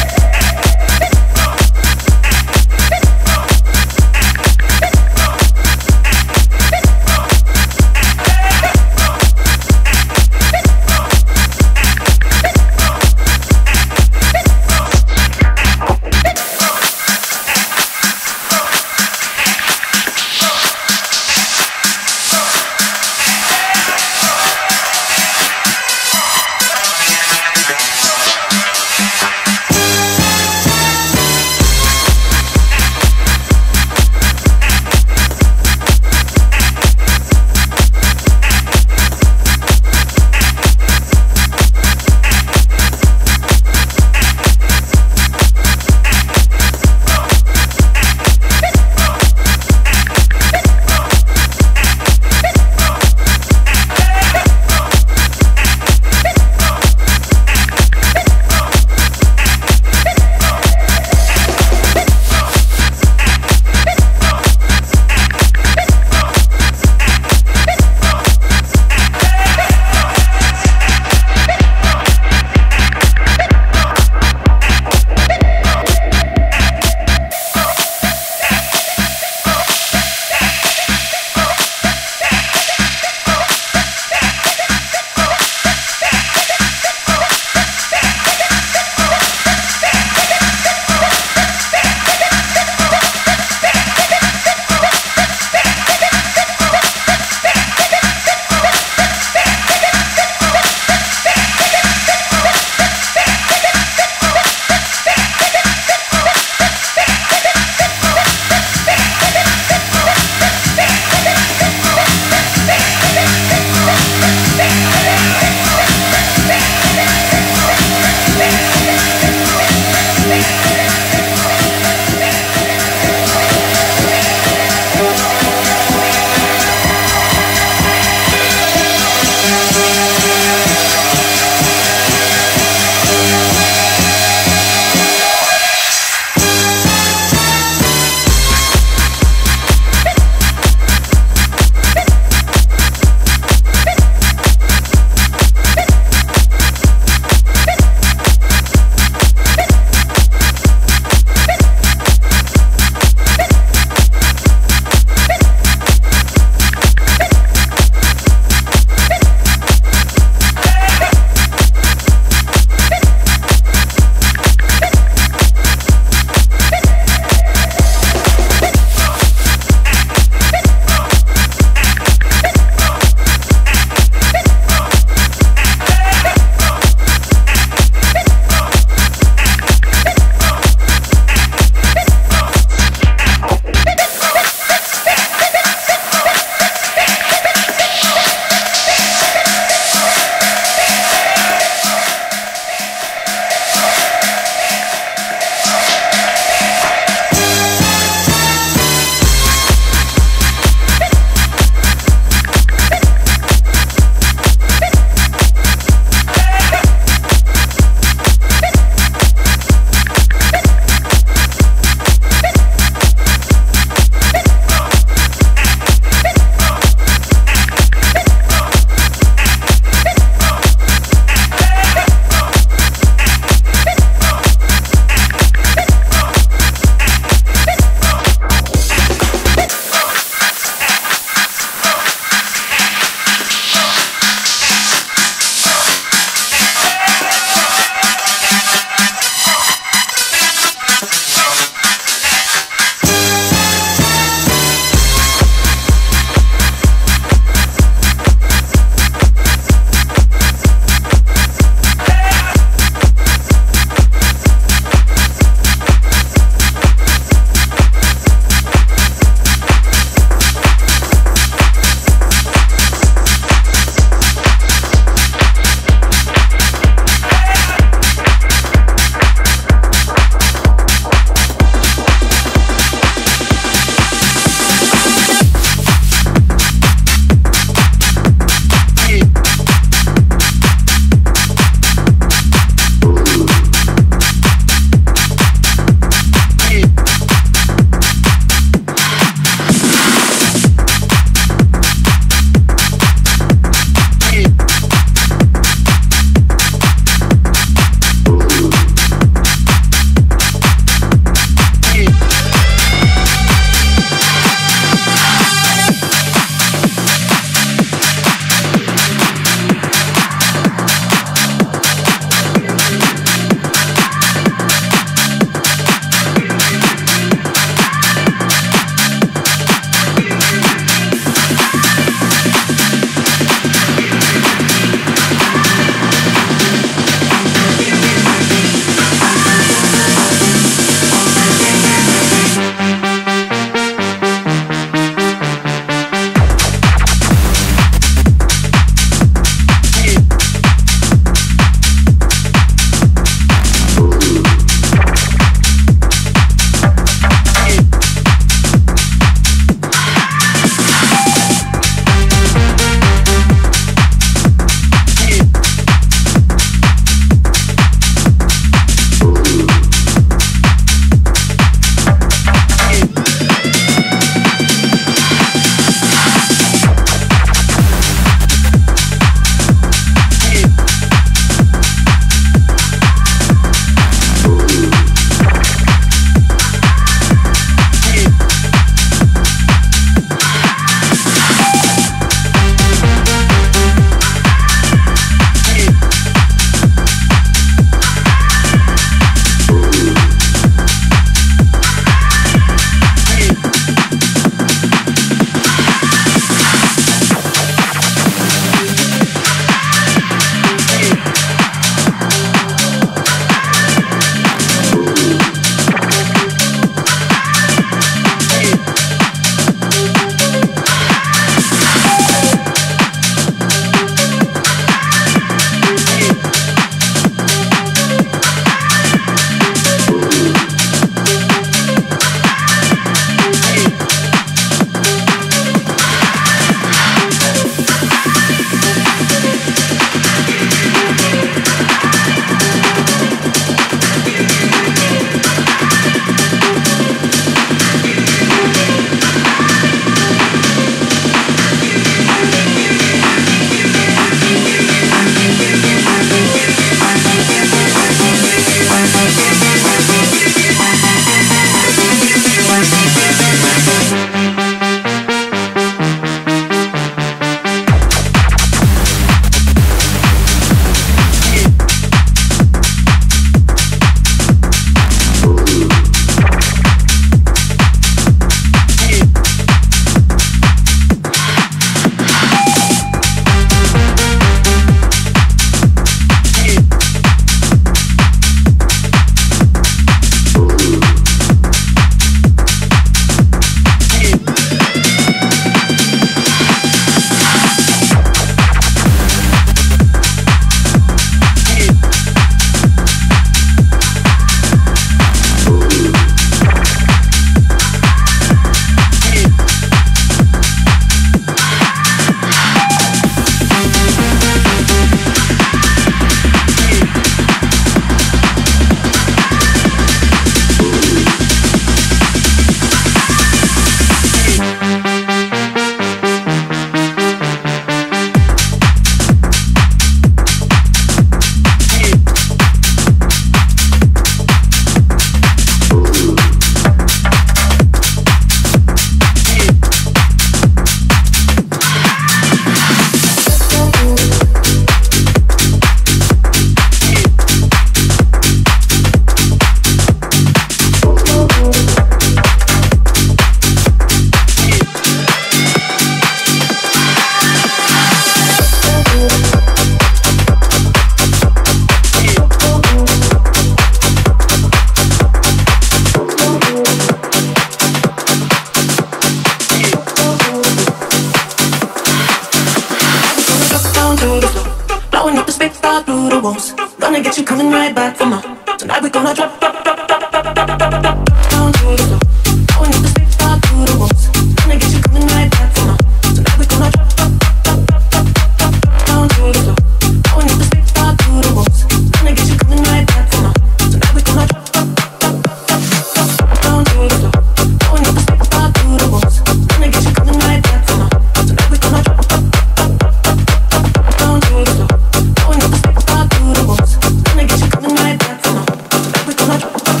to the floor, blowing up the space all through the walls. Gonna get you coming right back for more. Tonight we gonna drop, drop, drop, drop, drop, drop, drop, drop. Down to the floor, blowing up the space all through the walls. Gonna get you coming right back for more. Tonight we gonna drop, drop, drop, drop, drop, drop, drop. Down to the floor, blowing up the space all through the walls. Gonna get you coming right back for more. Tonight we gonna drop, drop, drop, drop, drop, drop. Down to the floor, blowing up the space all through the walls. Gonna get you coming right back for more. Tonight we gonna drop, drop, drop, drop, drop, drop. Down to the floor, blowing up the space all through the walls. Gonna get you coming right back for more. Tonight we gonna drop, drop, drop.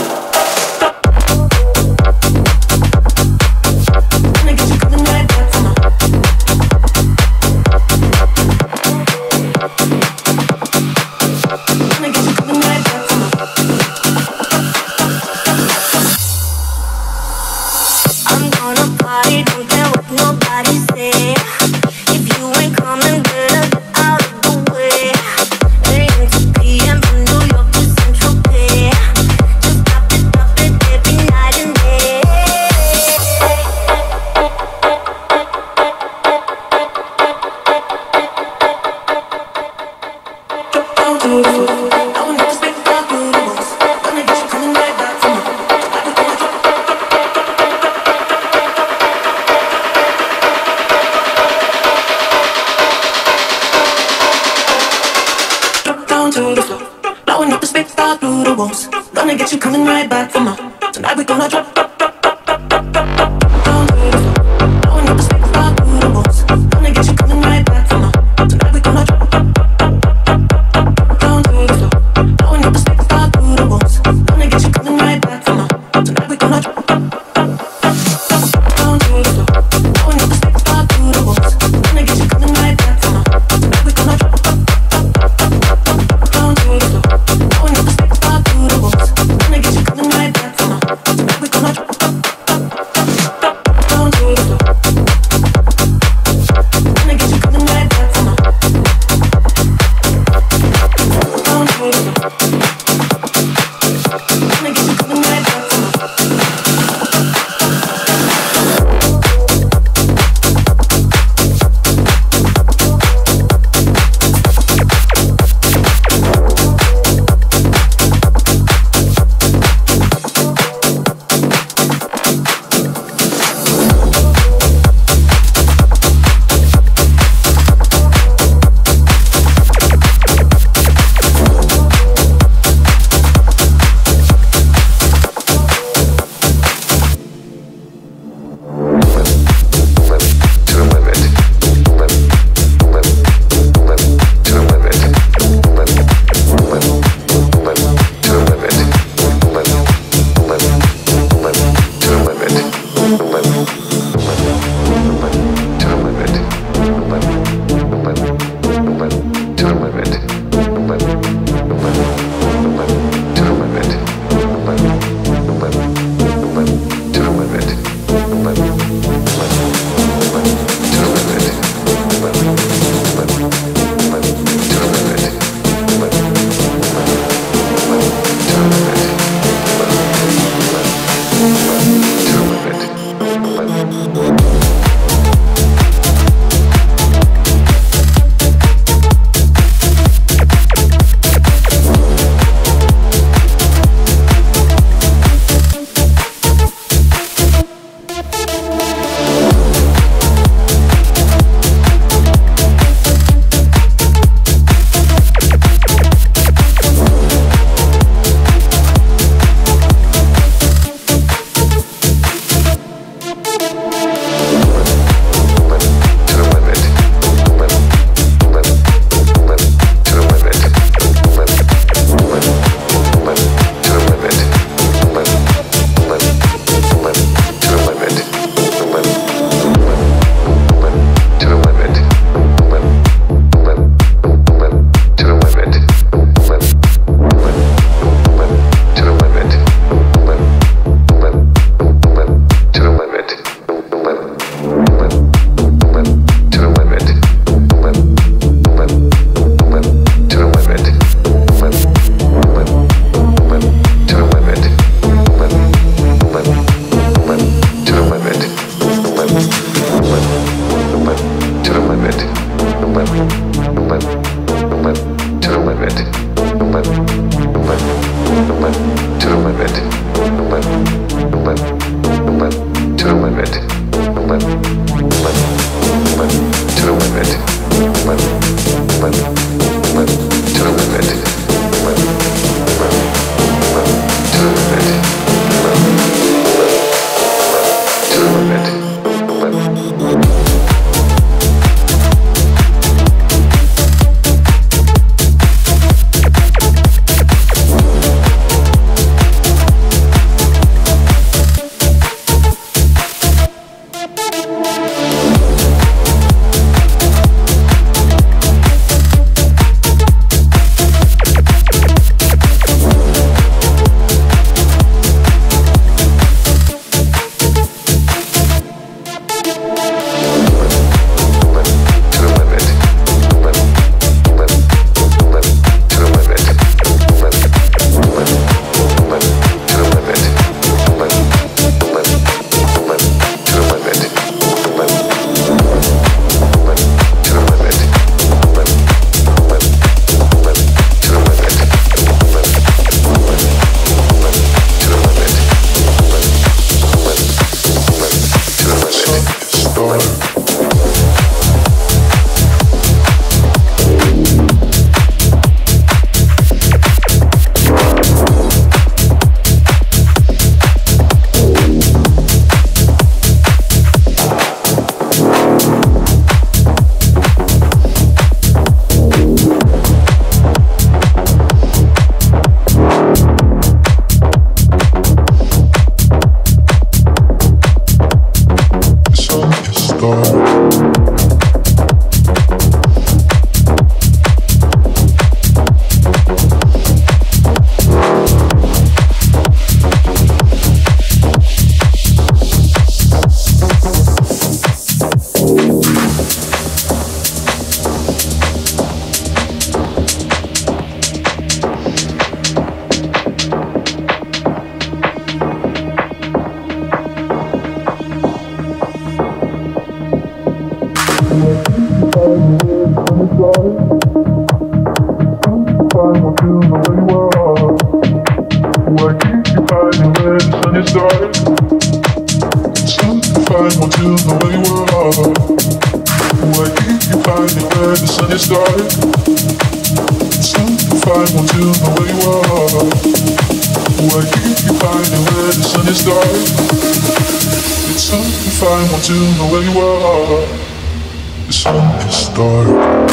Gonna get you coming right back for more. Gonna get you coming right back for more. I'm gonna party, don't care what nobody say. If you ain't coming, better get out of the way. A M to P M from New York to Central Pay. Just drop it, drop it every night and day. Drop down to the floor, blowing up the space all through the walls. Gonna get you coming right back for more. Tonight we gonna drop, drop, drop, drop, drop, drop, drop, drop. Drop down to the floor, blowing up the space all through the walls. Gonna get you coming right back for more. Tonight we gonna drop, drop, drop, drop, drop, drop, drop, drop. Down to the floor, blowing up the space all through the walls. Gonna get you coming right back for more. Tonight we gonna drop, drop, drop, drop, drop, drop, drop. Down to the floor, blowing up the space all through the walls. Gonna get you coming right back for more. Tonight we gonna drop, drop, drop, drop, drop. Down to the floor, blowing up the space all through the walls. Gonna get you coming right back for more. Tonight we gonna drop, drop, drop, drop, drop, drop. Down to the floor, blowing up the space all through the walls. Gonna get you coming right back for more. Tonight we gonna drop. To know where you are, the sun is dark.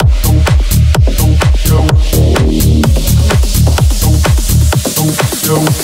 Yo.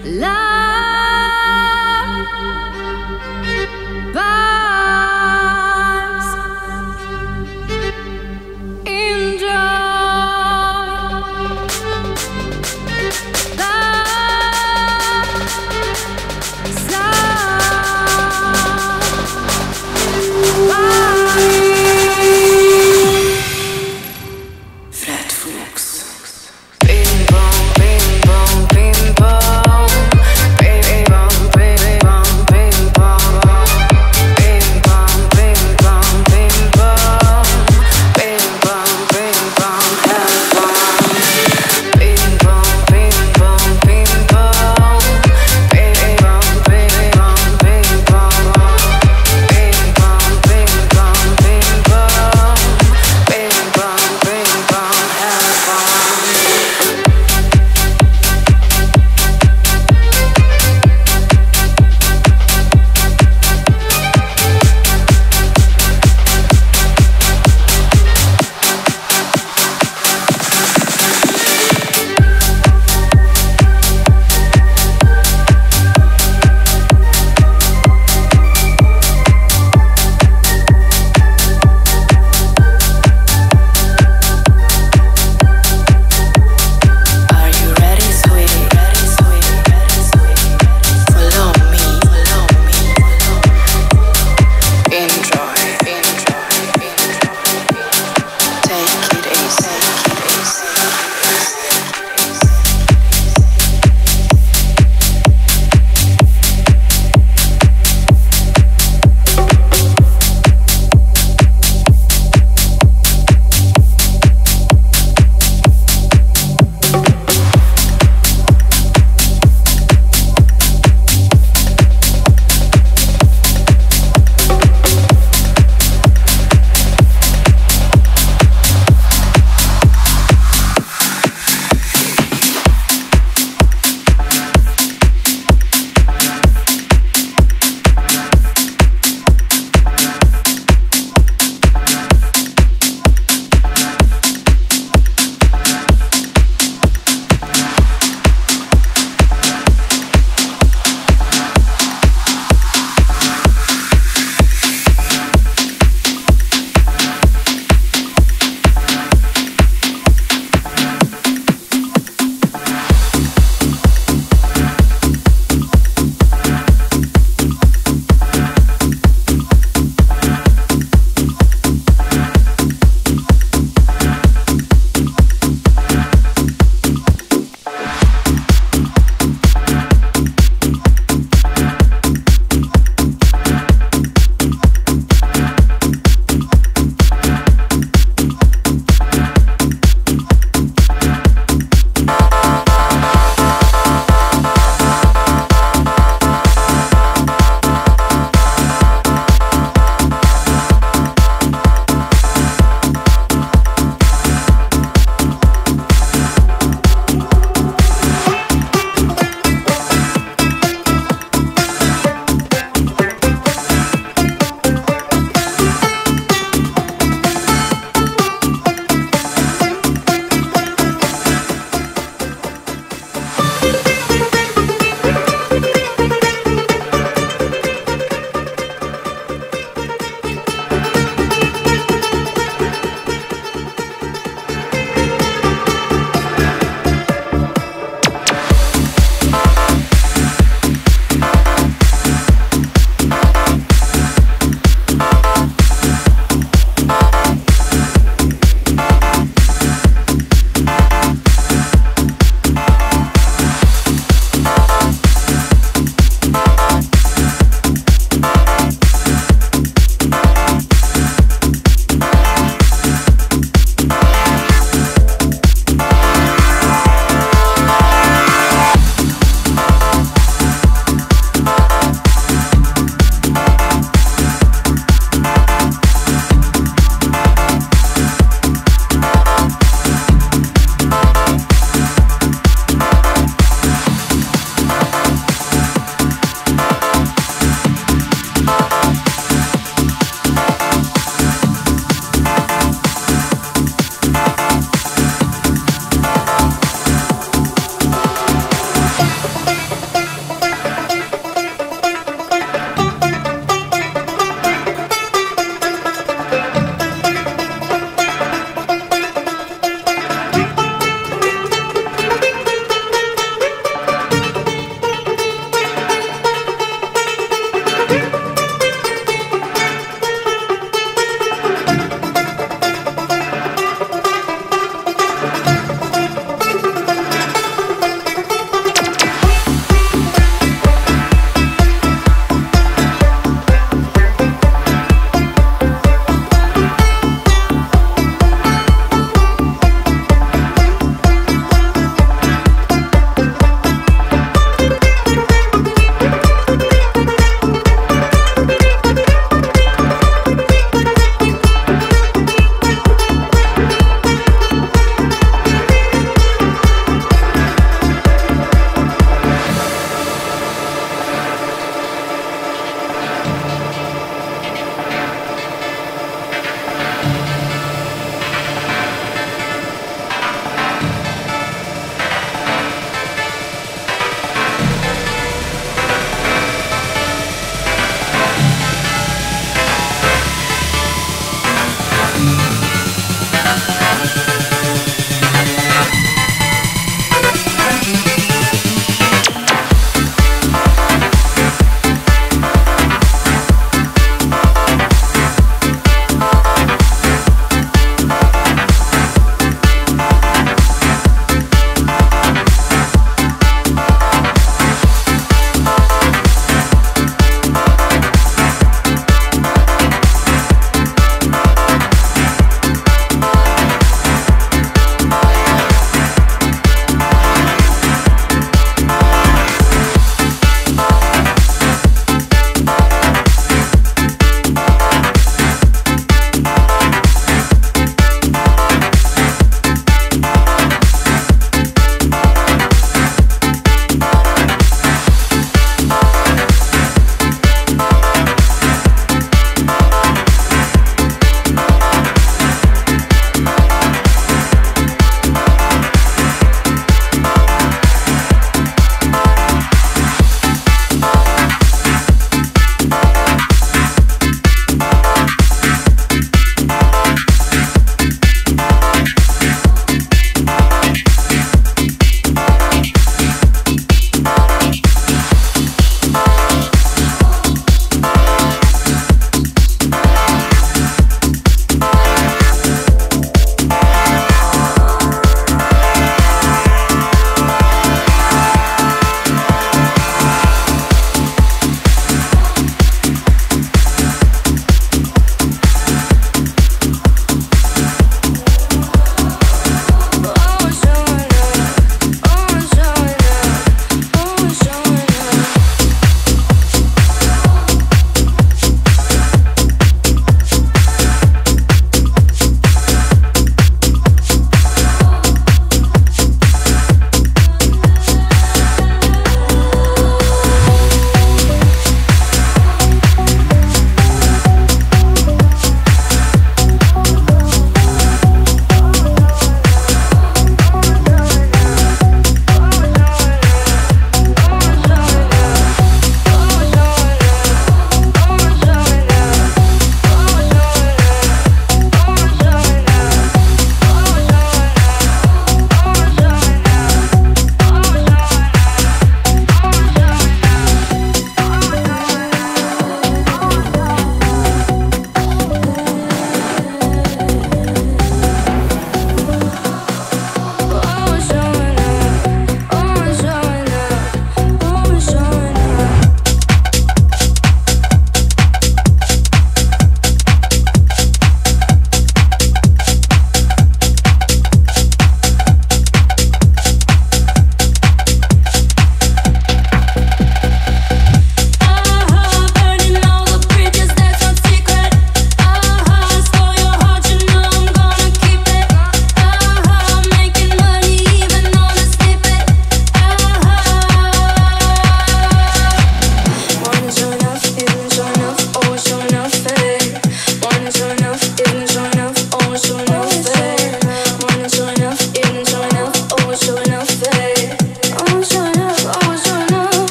Love